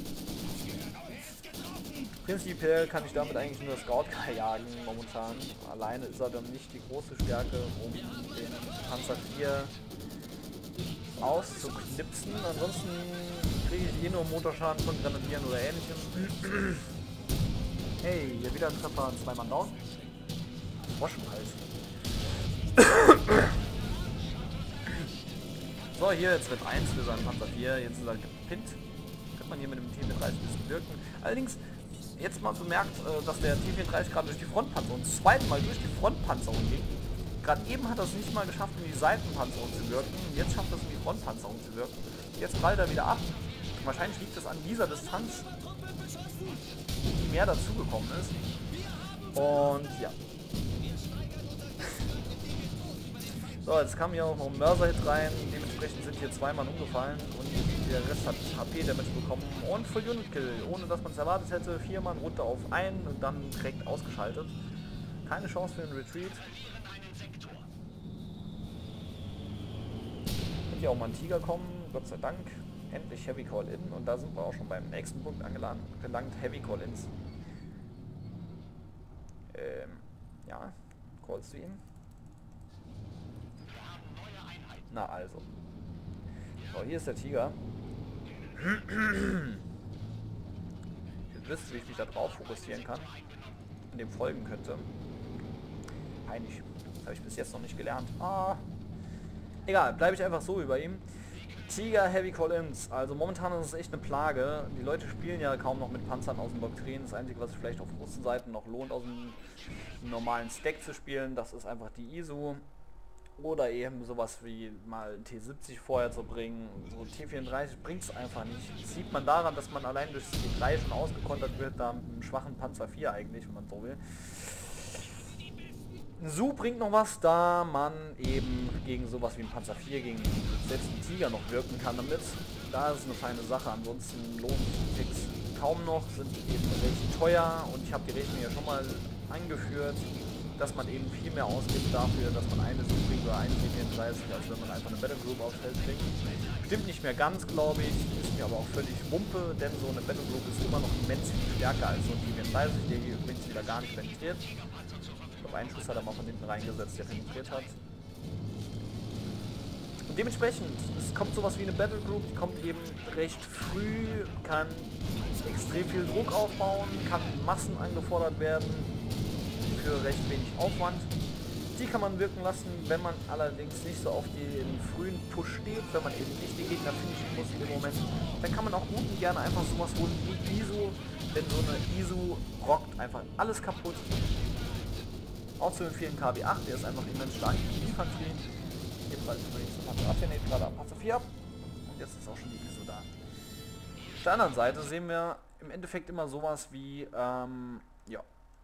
[SPEAKER 1] Prinzipiell kann ich damit eigentlich nur Scout jagen momentan. Alleine ist er dann nicht die große Stärke, um den Panzer 4 auszuknipsen. Ansonsten kriege ich nur Motorschaden von Grenadieren oder ähnlichem. Hey, hier wieder ein Treffer, 2 Mann down. Frosch im Hals. So, hier jetzt Ritt 1 für seinen Panzer 4. Jetzt ist er gepinnt. Könnte man hier mit dem T-34 ein bisschen wirken. Allerdings, jetzt mal bemerkt, dass der T-34 gerade durch die Frontpanzerung, das zweite Mal durch die Frontpanzerung ging. Gerade eben hat er es nicht mal geschafft, in die Seitenpanzerung zu wirken. Jetzt schafft er es, in die Frontpanzerung zu wirken. Jetzt prallt er wieder ab. Wahrscheinlich liegt es an dieser Distanz, die mehr dazugekommen ist. Und ja. So, jetzt kam hier auch noch ein Mörser-Hit rein. Dementsprechend sind hier 2 Mann umgefallen und der Rest hat HP Damage bekommen. Und Full Unit Kill, ohne dass man es erwartet hätte. 4 Mann runter auf 1 und dann direkt ausgeschaltet. Keine Chance für den Retreat. Könnte hier auch mal ein Tiger kommen, Gott sei Dank. Endlich Heavy Call-In und da sind wir auch schon beim nächsten Punkt angelangt. Heavy Call-Ins. Ja, callst du ihn? Na also. So, hier ist der Tiger. wüsste, wie ich mich da drauf fokussieren kann und dem folgen könnte. Peinlich. Das habe ich bis jetzt noch nicht gelernt. Ah. Egal, bleibe ich einfach so über ihm. Tiger Heavy Call-Ins. Also momentan ist es echt eine Plage. Die Leute spielen ja kaum noch mit Panzern aus den Doktrinen. Das Einzige, was sich vielleicht auf Russenseiten noch lohnt, aus dem normalen Stack zu spielen, das ist einfach die ISU. Oder eben sowas wie mal T70 vorher zu bringen. So T34 bringt es einfach nicht. Das sieht man daran, dass man allein durch T3 schon ausgekontert wird, da mit einem schwachen Panzer 4 eigentlich, wenn man so will. Su bringt noch was, da man eben gegen sowas wie ein Panzer 4, gegen selbst einen Tiger noch wirken kann damit. Da ist es eine feine Sache, ansonsten lohnt die Ticks kaum noch, sind eben recht teuer und ich habe die Rechnung ja schon mal angeführt, dass man eben viel mehr ausgibt dafür, dass man eine Su bringt oder eine T34, als wenn man einfach eine Battle Group aufs Feld bringt. Stimmt nicht mehr ganz, glaube ich, ist mir aber auch völlig Wumpe, denn so eine Battle Group ist immer noch immens viel stärker als so ein T34, der hier übrigens wieder gar nicht penetriert. Ich glaube, einen Schuss hat er mal von hinten reingesetzt, der penetriert hat. Und dementsprechend, es kommt sowas wie eine Battle Group, die kommt eben recht früh, kann extrem viel Druck aufbauen, kann Massen angefordert werden für recht wenig Aufwand. Die kann man wirken lassen, wenn man allerdings nicht so auf den frühen Push steht, wenn man eben nicht die Gegner finishen muss in dem Moment, dann kann man auch gut und gerne einfach sowas holen wie ISU, denn so eine ISU rockt einfach alles kaputt. Auch zu empfehlen KW8, der ist einfach immens stark in die Infanterie. Ebenfalls übrigens der Panzer Affinate, gerade am Panzer 4 ab. Und jetzt ist auch schon die ISU da. Auf der anderen Seite sehen wir im Endeffekt immer sowas wie ja,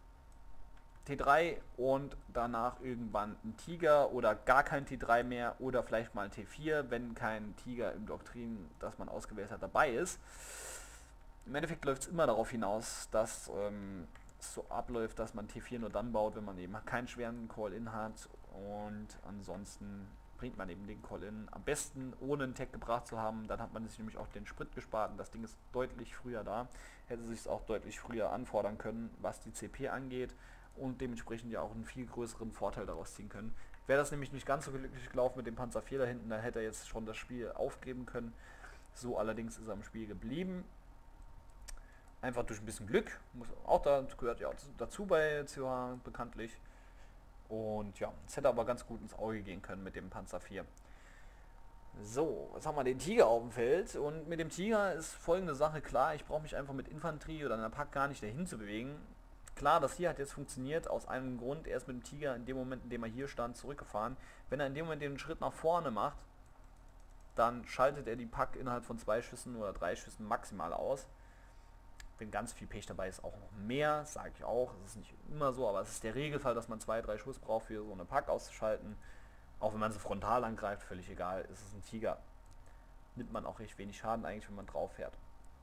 [SPEAKER 1] T3 und danach irgendwann ein Tiger oder gar kein T3 mehr oder vielleicht mal ein T4, wenn kein Tiger im Doktrin, das man ausgewählt hat, dabei ist. Im Endeffekt läuft es immer darauf hinaus, dass es so abläuft, dass man T4 nur dann baut, wenn man eben keinen schweren Call-In hat und ansonsten bringt man eben den Call-In am besten ohne einen Tag gebracht zu haben, dann hat man sich nämlich auch den Sprit gespart und das Ding ist deutlich früher da, hätte sich es auch deutlich früher anfordern können, was die CP angeht und dementsprechend ja auch einen viel größeren Vorteil daraus ziehen können. Wäre das nämlich nicht ganz so glücklich gelaufen mit dem Panzer 4 da hinten, dann hätte er jetzt schon das Spiel aufgeben können, so allerdings ist er im Spiel geblieben. Einfach durch ein bisschen Glück, auch da gehört ja dazu bei COH bekanntlich. Und ja, es hätte aber ganz gut ins Auge gehen können mit dem Panzer 4. So, jetzt haben wir den Tiger auf dem Feld und mit dem Tiger ist folgende Sache klar, ich brauche mich einfach mit Infanterie oder einer Pack gar nicht dahin zu bewegen. Klar, das hier hat jetzt funktioniert, aus einem Grund, er ist mit dem Tiger in dem Moment, in dem er hier stand, zurückgefahren. Wenn er in dem Moment den Schritt nach vorne macht, dann schaltet er die Pack innerhalb von 2 Schüssen oder 3 Schüssen maximal aus. Wenn ganz viel Pech dabei ist, auch noch mehr, sage ich auch. Es ist nicht immer so, aber es ist der Regelfall, dass man 2, 3 Schuss braucht, für so eine Pack auszuschalten. Auch wenn man sie frontal angreift, völlig egal. Ist es ein Tiger, nimmt man auch recht wenig Schaden eigentlich, wenn man drauf fährt.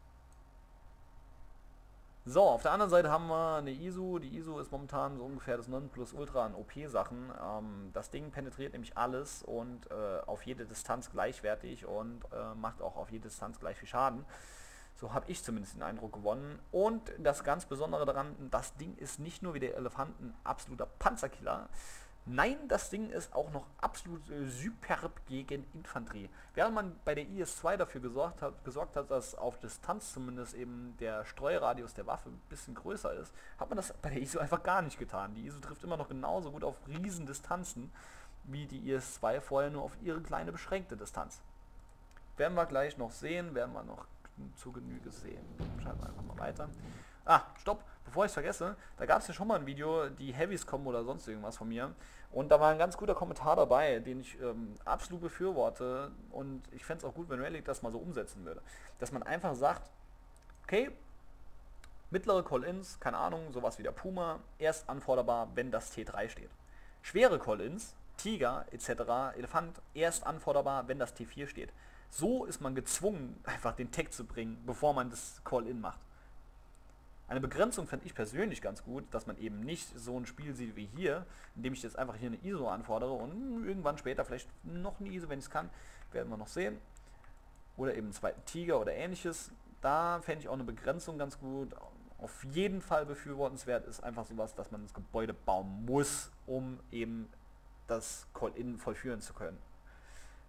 [SPEAKER 1] So, auf der anderen Seite haben wir eine ISU. Die ISU ist momentan so ungefähr das Nonplusultra an OP-Sachen. Das Ding penetriert nämlich alles und auf jede Distanz gleichwertig und macht auch auf jede Distanz gleich viel Schaden. So habe ich zumindest den Eindruck gewonnen. Und das ganz Besondere daran, das Ding ist nicht nur wie der Elefant ein absoluter Panzerkiller. Nein, das Ding ist auch noch absolut superb gegen Infanterie. Während man bei der IS-2 dafür gesorgt hat, dass auf Distanz zumindest eben der Streuradius der Waffe ein bisschen größer ist, hat man das bei der ISU einfach gar nicht getan. Die ISU trifft immer noch genauso gut auf riesen Distanzen wie die IS-2 vorher nur auf ihre kleine beschränkte Distanz. Werden wir gleich noch sehen, werden wir noch zu Genüge sehen. Schalten wir einfach mal weiter. Ah, stopp, bevor ich es vergesse, da gab es ja schon mal ein Video, die Heavys kommen oder sonst irgendwas von mir. Und da war ein ganz guter Kommentar dabei, den ich absolut befürworte. Und ich fände es auch gut, wenn Relic das mal so umsetzen würde. Dass man einfach sagt, okay, mittlere Call-Ins, keine Ahnung, sowas wie der Puma, erst anforderbar, wenn das T3 steht. Schwere Call-Ins, Tiger etc., Elefant, erst anforderbar, wenn das T4 steht. So ist man gezwungen, einfach den Tag zu bringen, bevor man das Call-In macht. Eine Begrenzung fände ich persönlich ganz gut, dass man eben nicht so ein Spiel sieht wie hier, in dem ich jetzt einfach hier eine ISO anfordere und irgendwann später vielleicht noch eine ISO, wenn ich es kann, werden wir noch sehen. Oder eben einen zweiten Tiger oder ähnliches. Da fände ich auch eine Begrenzung ganz gut. Auf jeden Fall befürwortenswert ist einfach sowas, dass man das Gebäude bauen muss, um eben das Call-In vollführen zu können.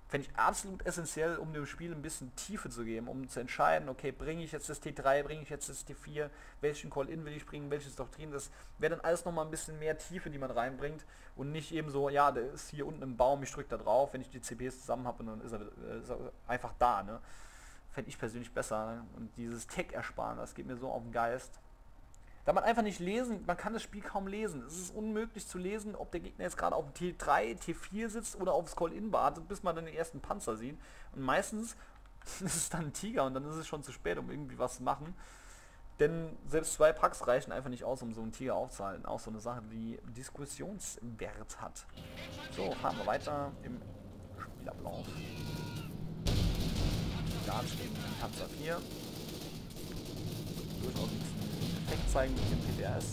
[SPEAKER 1] Fände ich absolut essentiell, um dem Spiel ein bisschen Tiefe zu geben, um zu entscheiden, okay, bringe ich jetzt das T3, bringe ich jetzt das T4, welchen Call-In will ich bringen, welches Doktrin, das wäre dann alles nochmal ein bisschen mehr Tiefe, die man reinbringt und nicht eben so, ja, der ist hier unten im Baum, ich drücke da drauf, wenn ich die CPs zusammen habe und dann ist er einfach da, ne? Fände ich persönlich besser, ne? Und dieses Tech ersparen, das geht mir so auf den Geist. Da man einfach nicht lesen, man kann das Spiel kaum lesen. Es ist unmöglich zu lesen, ob der Gegner jetzt gerade auf dem T3, T4 sitzt oder aufs Call-In wartet, bis man dann den ersten Panzer sieht. Und meistens ist es dann ein Tiger und dann ist es schon zu spät, um irgendwie was zu machen. Denn selbst 2 Packs reichen einfach nicht aus, um so einen Tiger aufzuhalten. Auch so eine Sache, die Diskussionswert hat. So, fahren wir weiter im Spielablauf. Gas gegen den Panzer 4. Durchaus ein Effekt zeigen mit dem PDS.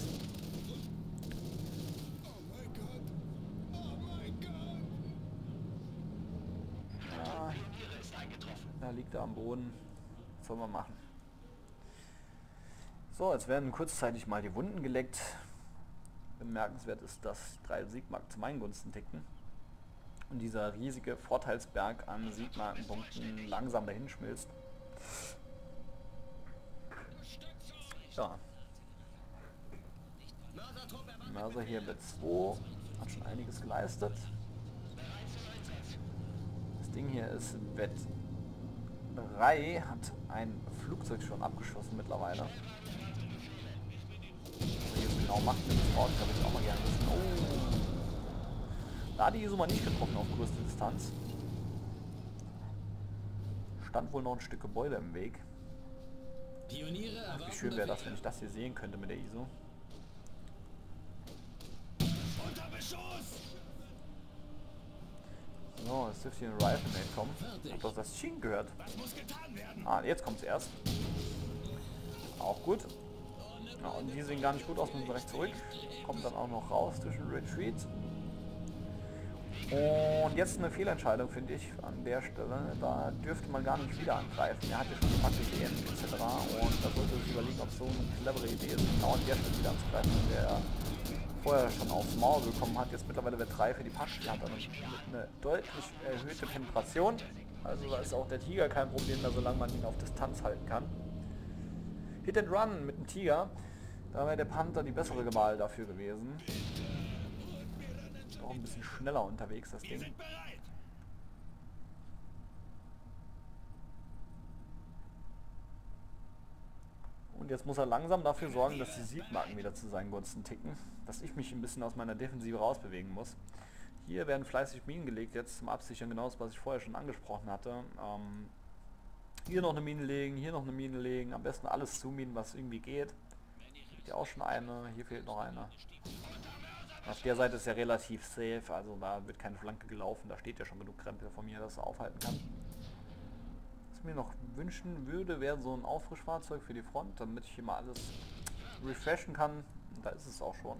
[SPEAKER 1] Ja, da liegt er am Boden. Was soll man machen? So, jetzt werden kurzzeitig mal die Wunden geleckt. Bemerkenswert ist, dass 3 Siegmarken zu meinen Gunsten ticken. Und dieser riesige Vorteilsberg an Siegmarkenpunkten langsam dahin schmilzt. Ja. Mörser hier mit 2 hat schon einiges geleistet. Das Ding hier ist Bett 3, hat ein Flugzeug schon abgeschossen mittlerweile. Was er jetzt genau macht mit dem Ort, habe ich auch mal gerne wissen. Oh. Da hat die ISO mal nicht getroffen auf größte Distanz. Stand wohl noch ein Stück Gebäude im Weg. Wie schön wäre das, wenn ich das hier sehen könnte mit der ISO. So, es dürfte hier ein Rifleman kommen. Ich hab doch das Ching gehört. Ah, jetzt kommt es erst. Auch gut. Ja, und die sehen gar nicht gut aus, müssen wir direkt zurück. Kommt dann auch noch raus durch den Retreat. Und jetzt eine Fehlentscheidung, finde ich, an der Stelle. Da dürfte man gar nicht wieder angreifen. Er hat ja schon die Pack gesehen, etc. Und da sollte sich überlegen, ob so eine clevere Idee ist, genau an der Stelle wieder anzugreifen, der vorher schon aufs Maul bekommen hat. Jetzt mittlerweile wird 3 für die Pack. Die hat dann eine deutlich erhöhte Penetration. Also da ist auch der Tiger kein Problem mehr, solange man ihn auf Distanz halten kann. Hit and Run mit dem Tiger. Da wäre der Panther die bessere Wahl dafür gewesen. Auch ein bisschen schneller unterwegs, das Ding. Und jetzt muss er langsam dafür sorgen, dass die Siegmarken wieder zu seinen Gunsten ticken. Dass ich mich ein bisschen aus meiner Defensive rausbewegen muss. Hier werden fleißig Minen gelegt, jetzt zum Absichern, genau das, was ich vorher schon angesprochen hatte. Hier noch eine Mine legen, hier noch eine Mine legen. Am besten alles zuminen, was irgendwie geht. Hier auch schon eine, hier fehlt noch eine. Auf der Seite ist ja relativ safe, also da wird keine Flanke gelaufen, da steht ja schon genug Krempel von mir, dass er aufhalten kann. Was ich mir noch wünschen würde, wäre so ein Auffrischfahrzeug für die Front, damit ich hier mal alles refreshen kann. Und da ist es auch schon.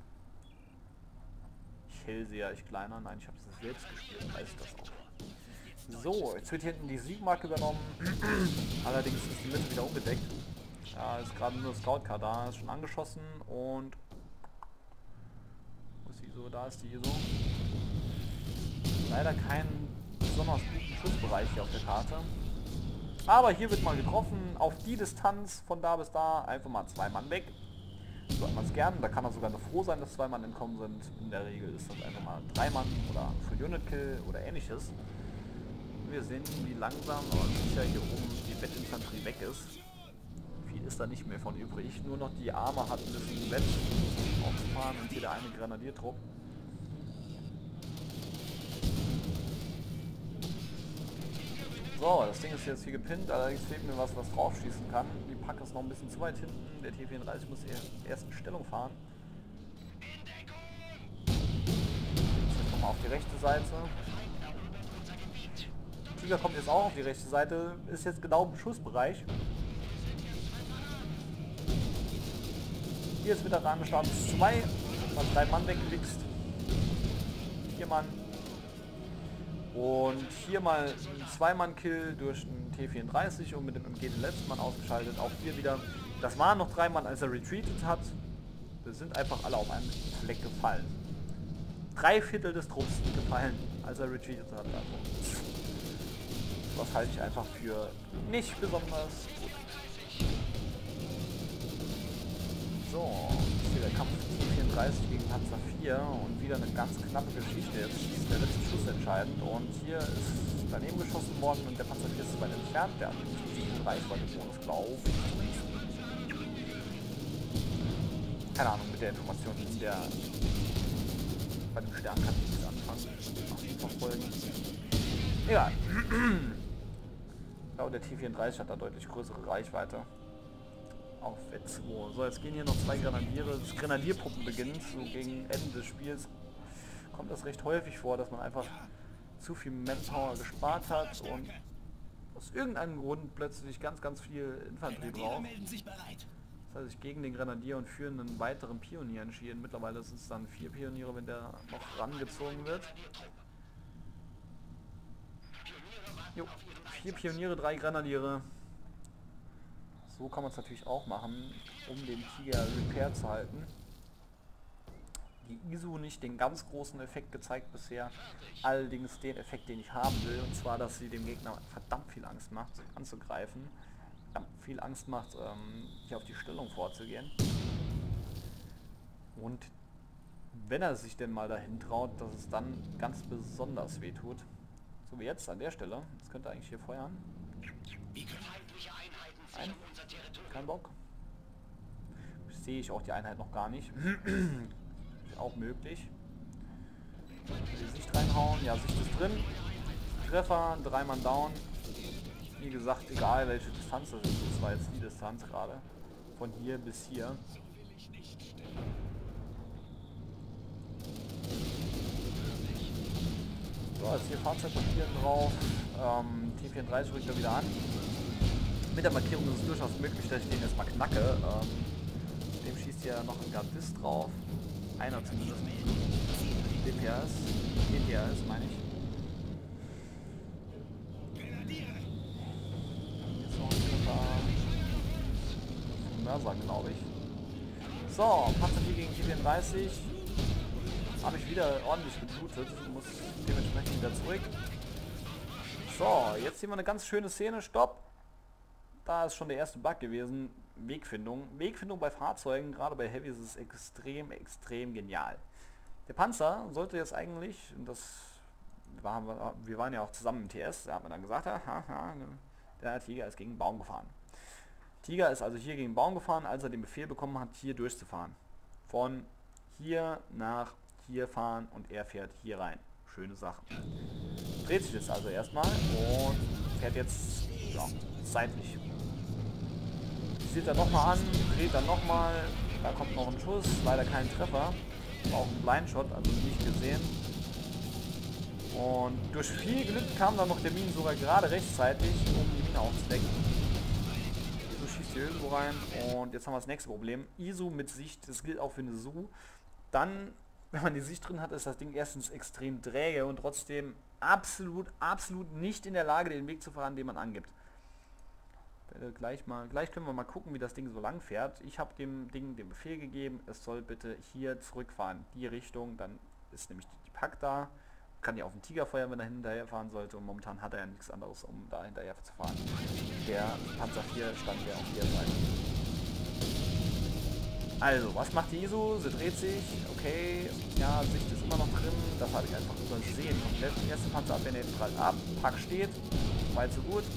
[SPEAKER 1] Ich Hellseher, ich Kleiner, nein, ich habe es selbst gespielt, weiß ich das auch. So, jetzt wird hier hinten die Siegmarke übernommen, allerdings ist die Mitte wieder unbedeckt. Ja, ist gerade nur Scout-Car da, ist schon angeschossen und... Da ist die ISO. Leider keinen besonders guten Schussbereich hier auf der Karte. Aber hier wird mal getroffen, auf die Distanz von da bis da, einfach mal 2 Mann weg. So hat man es gern, da kann man sogar noch froh sein, dass 2 Mann entkommen sind. In der Regel ist das einfach mal 3 Mann oder Full Unit Kill oder ähnliches. Wir sehen, wie langsam aber sicher hier oben die Wettinfanterie weg ist. Viel ist da nicht mehr von übrig, nur noch die Arme hat ein bisschen Wett aufzufahren und hier der eine Grenadiertrupp. So, das Ding ist jetzt hier gepinnt, allerdings fehlt mir was drauf schießen kann. Die Pack ist noch ein bisschen zu weit hinten, der T34 muss erst in Stellung fahren. Jetzt kommen wir auf die rechte Seite. Der Tiger kommt jetzt auch auf die rechte Seite, ist jetzt genau im Schussbereich. Hier ist Veteranenstatus 2, mal 3 Mann weggewichst. 4 Mann. Und hier mal ein 2-Mann-Kill durch einen T34 und mit dem MG den letzten Mann ausgeschaltet. Auch hier wieder, das waren noch 3 Mann, als er retreated hat. Wir sind einfach alle auf einen Fleck gefallen. 3/4 des Trupps sind gefallen, als er retreated hat. Also. das halte ich einfach für nicht besonders gut. So, ist hier der Kampf T-34 gegen Panzer 4 und wieder eine ganz knappe Geschichte. Jetzt ist der letzte Schuss entscheidend und hier ist daneben geschossen worden und der Panzer 4 ist zu weit entfernt. Der hat diesen Reichweite-Bonus, glaube ich. Keine Ahnung, mit der Information in der bei dem Stern kann ich nichts anfangen. Verfolgen. Egal. Ich glaube, der T-34 hat da deutlich größere Reichweite. Auf W2. So, jetzt gehen hier noch zwei Grenadiere. Das Grenadierpuppen beginnt. So gegen Ende des Spiels kommt das recht häufig vor, dass man einfach zu viel Manpower gespart hat und aus irgendeinem Grund plötzlich ganz, ganz viel Infanterie braucht. Das heißt, sich gegen den Grenadier und für einen weiteren Pionier entschieden. Mittlerweile sind es dann 4 Pioniere, wenn der noch rangezogen wird. Jo, 4 Pioniere, 3 Grenadiere. So kann man es natürlich auch machen, um den Tiger Repair zu halten. Die ISU nicht den ganz großen Effekt gezeigt bisher, allerdings den Effekt, den ich haben will, und zwar, dass sie dem Gegner verdammt viel Angst macht, anzugreifen. Verdammt viel Angst macht, hier auf die Stellung vorzugehen. Und wenn er sich denn mal dahin traut, dass es dann ganz besonders weh tut. So wie jetzt an der Stelle. Jetzt könnte er eigentlich hier feuern. Nein, kein Bock. Sehe ich auch die Einheit noch gar nicht. Ist auch möglich. Die Sicht reinhauen. Ja, Sicht ist drin. Treffer, 3 Mann down. Wie gesagt, egal welche Distanz das ist. Das war jetzt die Distanz gerade. Von hier bis hier. So, jetzt hier Fahrzeugpapieren drauf. T-34 rückt er wieder an. Mit der Markierung ist es durchaus möglich, dass ich den jetzt mal knacke. Dem schießt ja noch ein Gardist drauf. Einer zumindest. DPS meine ich. Jetzt noch ein Treffer. Mörser, glaube ich. So, Panzer 4 gegen T-34. Habe ich wieder ordentlich geblutet. Muss dementsprechend wieder zurück. So, jetzt sehen wir eine ganz schöne Szene. Stopp! Da ist schon der erste Bug gewesen. Wegfindung. Wegfindung bei Fahrzeugen, gerade bei Heavy, ist es extrem, extrem genial. Der Panzer sollte jetzt eigentlich, und wir waren ja auch zusammen im TS, da hat man dann gesagt, der Tiger ist gegen den Baum gefahren. Tiger ist also hier gegen den Baum gefahren, als er den Befehl bekommen hat, hier durchzufahren. Von hier nach hier fahren und er fährt hier rein. Schöne Sache. Dreht sich jetzt also erstmal und fährt jetzt seitlich. Sieht er nochmal an, dreht dann nochmal, da kommt noch ein Schuss, leider kein Treffer, auch ein Blindshot, also nicht gesehen. Und durch viel Glück kam dann noch der Minen sogar gerade rechtzeitig, um die Mine aufzudecken. ISU schießt hier irgendwo rein und jetzt haben wir das nächste Problem. ISU mit Sicht, das gilt auch für eine SU. Dann, wenn man die Sicht drin hat, ist das Ding erstens extrem träge und trotzdem absolut nicht in der Lage, den Weg zu fahren, den man angibt. Gleich können wir mal gucken, wie das Ding so lang fährt. Ich habe dem Ding den Befehl gegeben, es soll bitte hier zurückfahren, die Richtung, dann ist nämlich die Pack da. Kann ja auf den Tiger feuern, wenn er hinterher fahren sollte, und momentan hat er ja nichts anderes, um da hinterher zu fahren. Der Panzer 4 stand ja auf der Seite. Also, was macht die ISU? Sie dreht sich, okay, ja, Sicht ist immer noch drin, das habe ich einfach übersehen. Komplett erste Panzerabwehr neutral ab, Pack steht, weit so gut.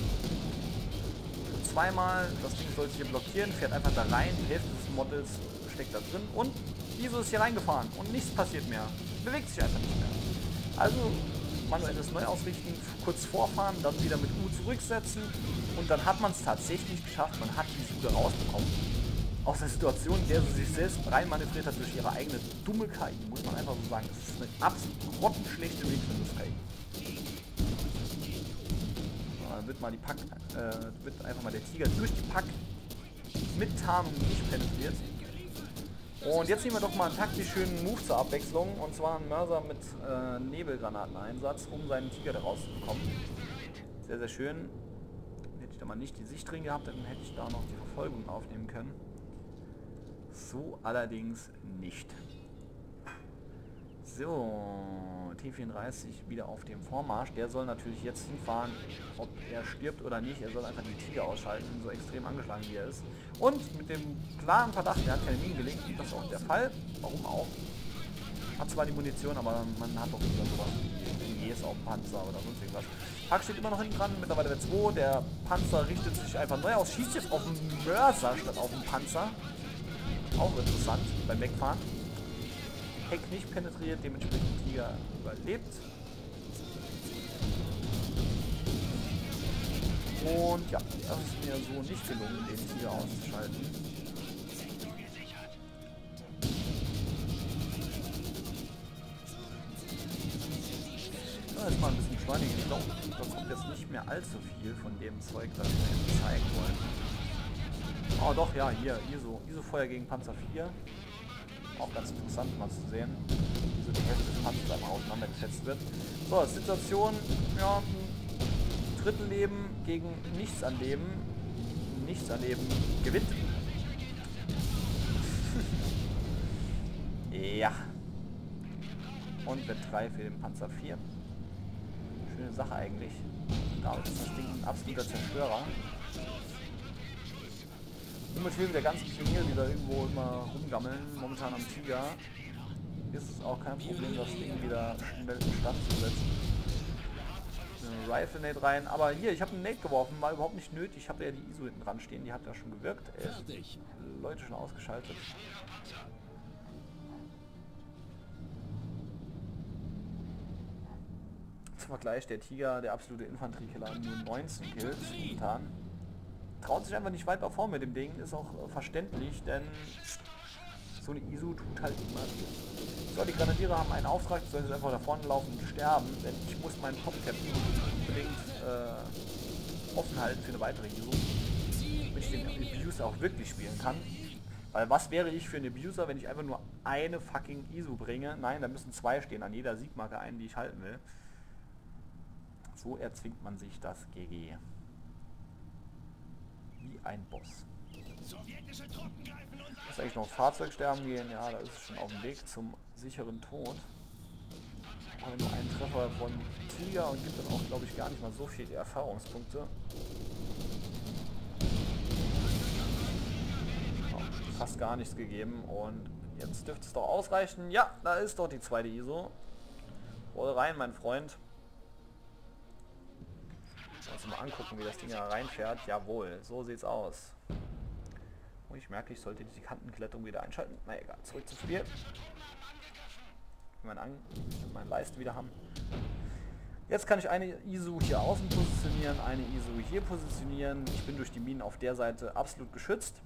[SPEAKER 1] Zweimal, das Ding sollte hier blockieren, fährt einfach da rein, die Hälfte des Models steckt da drin und ISU ist hier reingefahren und nichts passiert mehr. Bewegt sich einfach nicht mehr. Also manuelles Neuausrichten, kurz vorfahren, dann wieder mit U zurücksetzen und dann hat man es tatsächlich geschafft, man hat die Suche rausbekommen. Aus der Situation, in der sie sich selbst reinmanövriert hat durch ihre eigene dumme KI, muss man einfach so sagen, das ist eine absolut grottenschlechte Wegfindungs-KI. Wird mal die Pack, wird einfach mal der Tiger durch die Pack mit Tarnung nicht penetriert. Und jetzt nehmen wir doch mal einen taktisch schönen Move zur Abwechslung, und zwar einen Mörser mit Nebelgranateneinsatz, um seinen Tiger da rauszubekommen. Sehr, sehr schön. Hätte ich da mal nicht die Sicht drin gehabt, dann hätte ich da noch die Verfolgung aufnehmen können. So allerdings nicht. So, T34 wieder auf dem Vormarsch. Der soll natürlich jetzt hinfahren, ob er stirbt oder nicht. Er soll einfach die Tiger ausschalten, so extrem angeschlagen wie er ist. Und mit dem klaren Verdacht, er hat keine Minen gelegt, das ist auch der Fall. Warum auch? Hat zwar die Munition, aber man hat doch immer sowas wie Jes auf dem Panzer oder sonst irgendwas. Hack steht immer noch hinten dran, mittlerweile wird 2. Der Panzer richtet sich einfach neu aus, schießt jetzt auf den Mörser statt auf den Panzer. Auch interessant beim Wegfahren. Heck nicht penetriert, dementsprechend Tiger überlebt. Und ja, das ist mir so nicht gelungen, den Tiger auszuschalten. Jetzt mal ein bisschen beschleunigen. Ich glaube, da kommt jetzt nicht mehr allzu viel von dem Zeug, das wir jetzt zeigen wollen. Oh doch, ja, hier, ISO-Feuer gegen Panzer 4. Auch ganz interessant mal zu sehen, wie so die Hälfte des Panzers einmal auseinandergesetzt wird. So, Situation, ja, ein Drittelleben gegen nichts an Leben. Nichts an Leben gewinnt. Ja. Und wird 3 für den Panzer 4. Schöne Sache eigentlich. Damit ist das Ding ein absoluter Zerstörer. Und mit Hilfe der ganzen Pioniere, die da irgendwo immer rumgammeln, momentan am Tiger, ist es auch kein Problem, das Ding wieder schnell in Stand zu setzen. Eine Rifle Nade rein. Aber hier, ich habe einen Nade geworfen, war überhaupt nicht nötig. Ich habe ja die ISO hinten dran stehen, die hat ja schon gewirkt. Leute schon ausgeschaltet. Zum Vergleich, der Tiger, der absolute Infanteriekiller, nur 19 Kills momentan. Traut sich einfach nicht weiter vor mit dem Ding, ist auch verständlich, denn so eine ISO tut halt immer viel. So, die Grenadiere haben einen Auftrag, die sollen jetzt einfach da vorne laufen und sterben, denn ich muss meinen Top-Cap unbedingt offen halten für eine weitere ISO, damit ich den Abuser auch wirklich spielen kann. Weil was wäre ich für einen Abuser, wenn ich einfach nur eine fucking ISO bringe? Nein, da müssen 2 stehen an jeder Siegmarke ein, die ich halten will. So erzwingt man sich das GG. Wie ein Boss. Muss eigentlich noch Fahrzeug sterben gehen? Ja, da ist es schon auf dem Weg zum sicheren Tod. Aber nur einen Treffer von Tiger und gibt dann auch, glaube ich, gar nicht mal so viele Erfahrungspunkte. Oh, fast gar nichts gegeben und jetzt dürfte es doch ausreichen. Ja, da ist doch die zweite ISO. Roll rein, mein Freund. Also mal angucken, wie das Ding da reinfährt. Jawohl, so sieht's aus. Und ich merke, ich sollte die Kantenklettung wieder einschalten. Na egal, zurück zum Spiel. Meine Leiste wieder haben. Jetzt kann ich eine ISO hier außen positionieren, eine ISO hier positionieren. Ich bin durch die Minen auf der Seite absolut geschützt.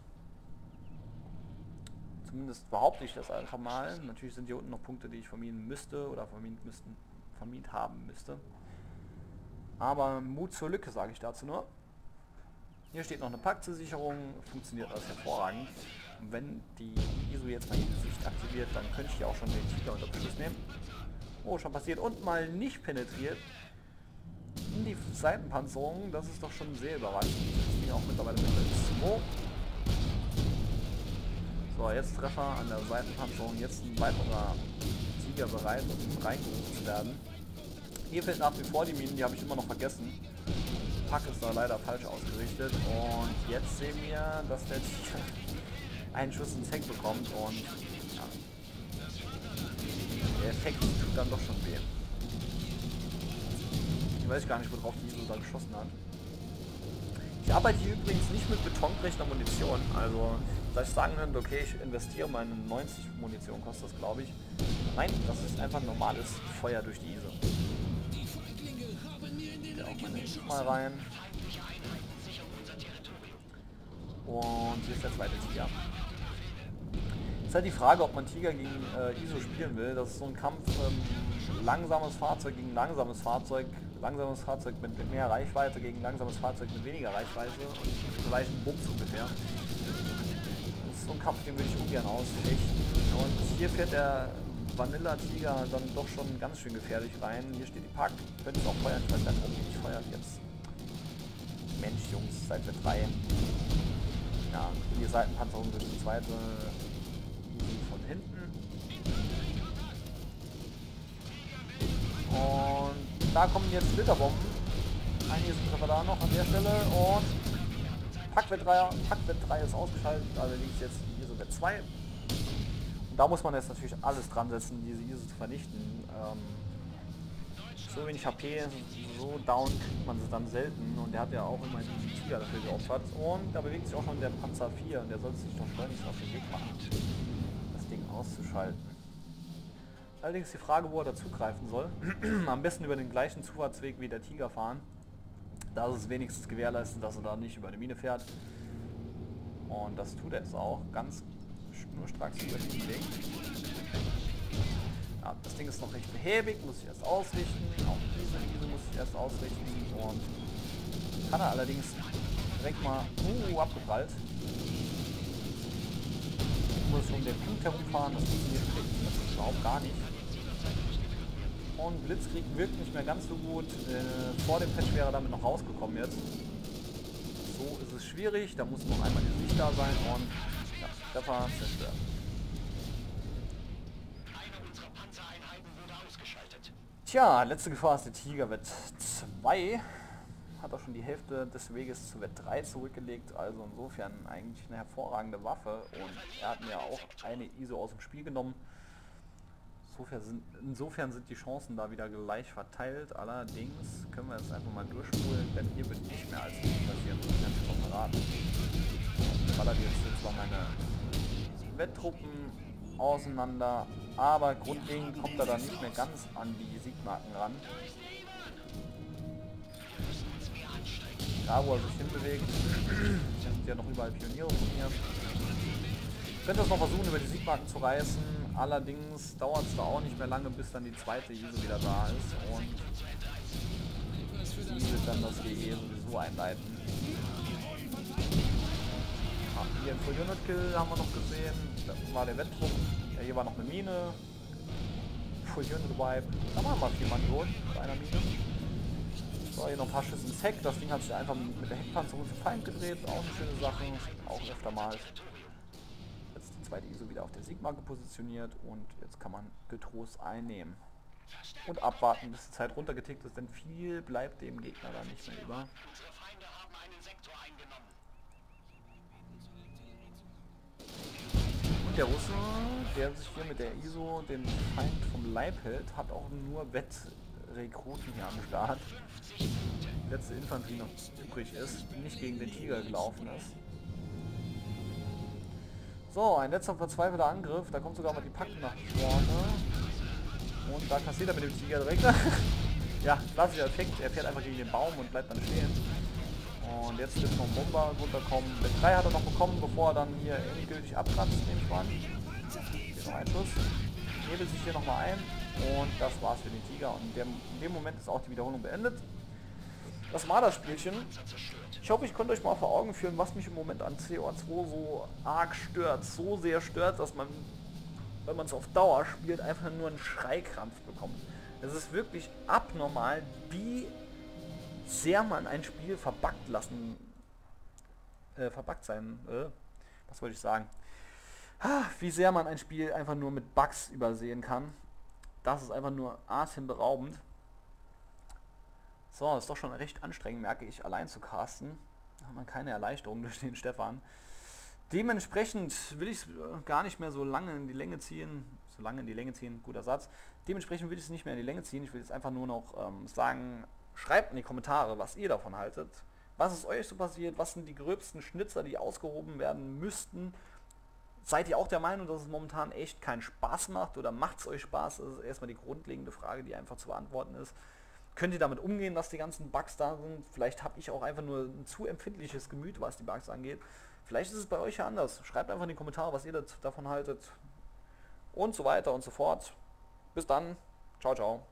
[SPEAKER 1] Zumindest behaupte ich das einfach mal. Natürlich sind hier unten noch Punkte, die ich verminen müsste oder vermint haben müsste. Aber Mut zur Lücke, sage ich dazu nur. Hier steht noch eine Packzusicherung, funktioniert alles hervorragend. Und wenn die ISO jetzt mal die Sicht aktiviert, dann könnte ich hier auch schon den Tiger unter Beschuss nehmen. Oh, schon passiert. Und mal nicht penetriert in die Seitenpanzerung. Das ist doch schon sehr überraschend. Ich bin auch mittlerweile mit 2. So, jetzt Treffer an der Seitenpanzerung. Jetzt ein weiterer Tiger bereit, um reingerufen zu werden. Hier fehlt nach wie vor die Minen, die habe ich immer noch vergessen. Pack ist da leider falsch ausgerichtet. Und jetzt sehen wir, dass der Tiger einen Schuss ins Heck bekommt. Und ja, der Effekt tut dann doch schon weh. Ich weiß gar nicht, worauf die ISO da geschossen hat. Ich arbeite hier übrigens nicht mit betongerechter Munition. Also, dass ich sagen könnte, okay, ich investiere meine 90 Munition, kostet das, glaube ich. Nein, das ist einfach ein normales Feuer durch die ISO. Auch meine Info mal rein. Und hier ist der zweite Tiger. Ist halt die Frage, ob man Tiger gegen ISO spielen will. Das ist so ein Kampf, langsames Fahrzeug gegen langsames Fahrzeug mit mehr Reichweite gegen langsames Fahrzeug mit weniger Reichweite und vielleicht ein Bums ungefähr. Das ist so ein Kampf, den würde ich ungern ausfechten. Und hier fährt der Vanilla Tiger dann doch schon ganz schön gefährlich rein. Hier steht die Pack. Könnte es auch feuern. Ich weiß gar nicht, warum die nicht feuert jetzt. Mensch, Jungs, seid ihr 3. Ja, die Seitenpanzerung wird die zweite von hinten. Da kommen jetzt Splitterbomben. Einiges Treffer da noch an der Stelle und Packwett 3 ist ausgeschaltet, allerdings jetzt ISO Wett 2. Und da muss man jetzt natürlich alles dran setzen, diese ISO zu vernichten. So wenig HP, so down kriegt man es dann selten und der hat ja auch immer die Tiger dafür geopfert. Und da bewegt sich auch schon der Panzer 4 und der sollte sich doch schleunigst auf den Weg machen, das Ding auszuschalten. Allerdings die Frage, wo er dazugreifen soll. Am besten über den gleichen Zufahrtsweg wie der Tiger fahren. Da ist es wenigstens gewährleistet, dass er da nicht über eine Mine fährt. Und das tut er jetzt auch ganz schnurstracks über den Weg. Ja, das Ding ist noch recht behäbig, muss ich erst ausrichten. Auch diese muss ich erst ausrichten. Und kann er allerdings direkt mal abgeprallt. Ich muss um den Punkt herumfahren, das funktioniert das überhaupt gar nicht. Und Blitzkrieg wirkt nicht mehr ganz so gut. Vor dem Patch wäre er damit noch rausgekommen jetzt. So ist es schwierig, da muss noch einmal die Sicht da sein und ja, Treffer zerstört. Tja, letzte Gefahr ist der Tiger Wett 2. Hat auch schon die Hälfte des Weges zu Wett 3 zurückgelegt, also insofern eigentlich eine hervorragende Waffe und er hat mir auch eine ISO aus dem Spiel genommen. Insofern sind die Chancen da wieder gleich verteilt, allerdings können wir jetzt einfach mal durchspulen, denn hier wird nicht mehr als passieren, das kann ich schon verraten. Ich ballert jetzt zwar meine Wetttruppen auseinander, aber grundlegend kommt er da nicht mehr ganz an die Siegmarken ran. Da wo er sich hinbewegt, sind ja noch überall Pioniere von mir. Ich könnte das noch versuchen über die Siegmarken zu reißen, allerdings dauert es da auch nicht mehr lange, bis dann die zweite ISO wieder da ist und die wird dann das GE sowieso einleiten. Hier ein Full Unit Kill haben wir noch gesehen, das war der Wetttrupp, ja, hier war noch eine Mine, Full Unit Wipe, da waren wir 4 Mann tot bei einer Mine. So, hier noch ein paar Schüsse ins Heck, das Ding hat sich einfach mit der Heckpanzerung zum Feind gedreht, auch eine schöne Sache, auch öfter mal. Jetzt die zweite ISO wieder auf der Siegmarke positioniert und jetzt kann man getrost einnehmen. Und abwarten, bis die Zeit runtergetickt ist, denn viel bleibt dem Gegner da nicht mehr über. Und der Russe, der sich hier mit der ISO den Feind vom Leib hält, hat auch nur Wettrekruten hier am Start. Die letzte Infanterie noch übrig ist, die nicht gegen den Tiger gelaufen ist. So, ein letzter verzweifelter Angriff, da kommt sogar mal die Pack nach vorne. Und da kassiert er mit dem Tiger direkt. Ja, klassischer Effekt, er fährt einfach gegen den Baum und bleibt dann stehen. Und jetzt wird noch ein Bomber runterkommen. Mit 3 hat er noch bekommen, bevor er dann hier endgültig abkratzt, nehme ich mal an. Hier noch ein Schuss. Hebelt sich hier nochmal ein. Und das war's für den Tiger. Und in dem Moment ist auch die Wiederholung beendet. Das war das Spielchen. Ich hoffe, ich konnte euch mal vor Augen führen, was mich im Moment an COA2 so arg stört. So sehr stört, dass man, wenn man es auf Dauer spielt, einfach nur einen Schreikrampf bekommt. Es ist wirklich abnormal, wie sehr man ein Spiel verbuggt was wollte ich sagen? Wie sehr man ein Spiel einfach nur mit Bugs übersehen kann. Das ist einfach nur atemberaubend. So, ist doch schon recht anstrengend, merke ich, allein zu casten. Da hat man keine Erleichterung durch den Stefan. Dementsprechend will ich es gar nicht mehr so lange in die Länge ziehen. Guter Satz. Dementsprechend will ich es nicht mehr in die Länge ziehen. Ich will jetzt einfach nur noch sagen, schreibt in die Kommentare, was ihr davon haltet. Was ist euch so passiert? Was sind die gröbsten Schnitzer, die ausgehoben werden müssten? Seid ihr auch der Meinung, dass es momentan echt keinen Spaß macht? Oder macht es euch Spaß? Das ist erstmal die grundlegende Frage, die einfach zu beantworten ist. Könnt ihr damit umgehen, dass die ganzen Bugs da sind? Vielleicht habe ich auch einfach nur ein zu empfindliches Gemüt, was die Bugs angeht. Vielleicht ist es bei euch ja anders. Schreibt einfach in die Kommentare, was ihr davon haltet. Und so weiter und so fort. Bis dann. Ciao, ciao.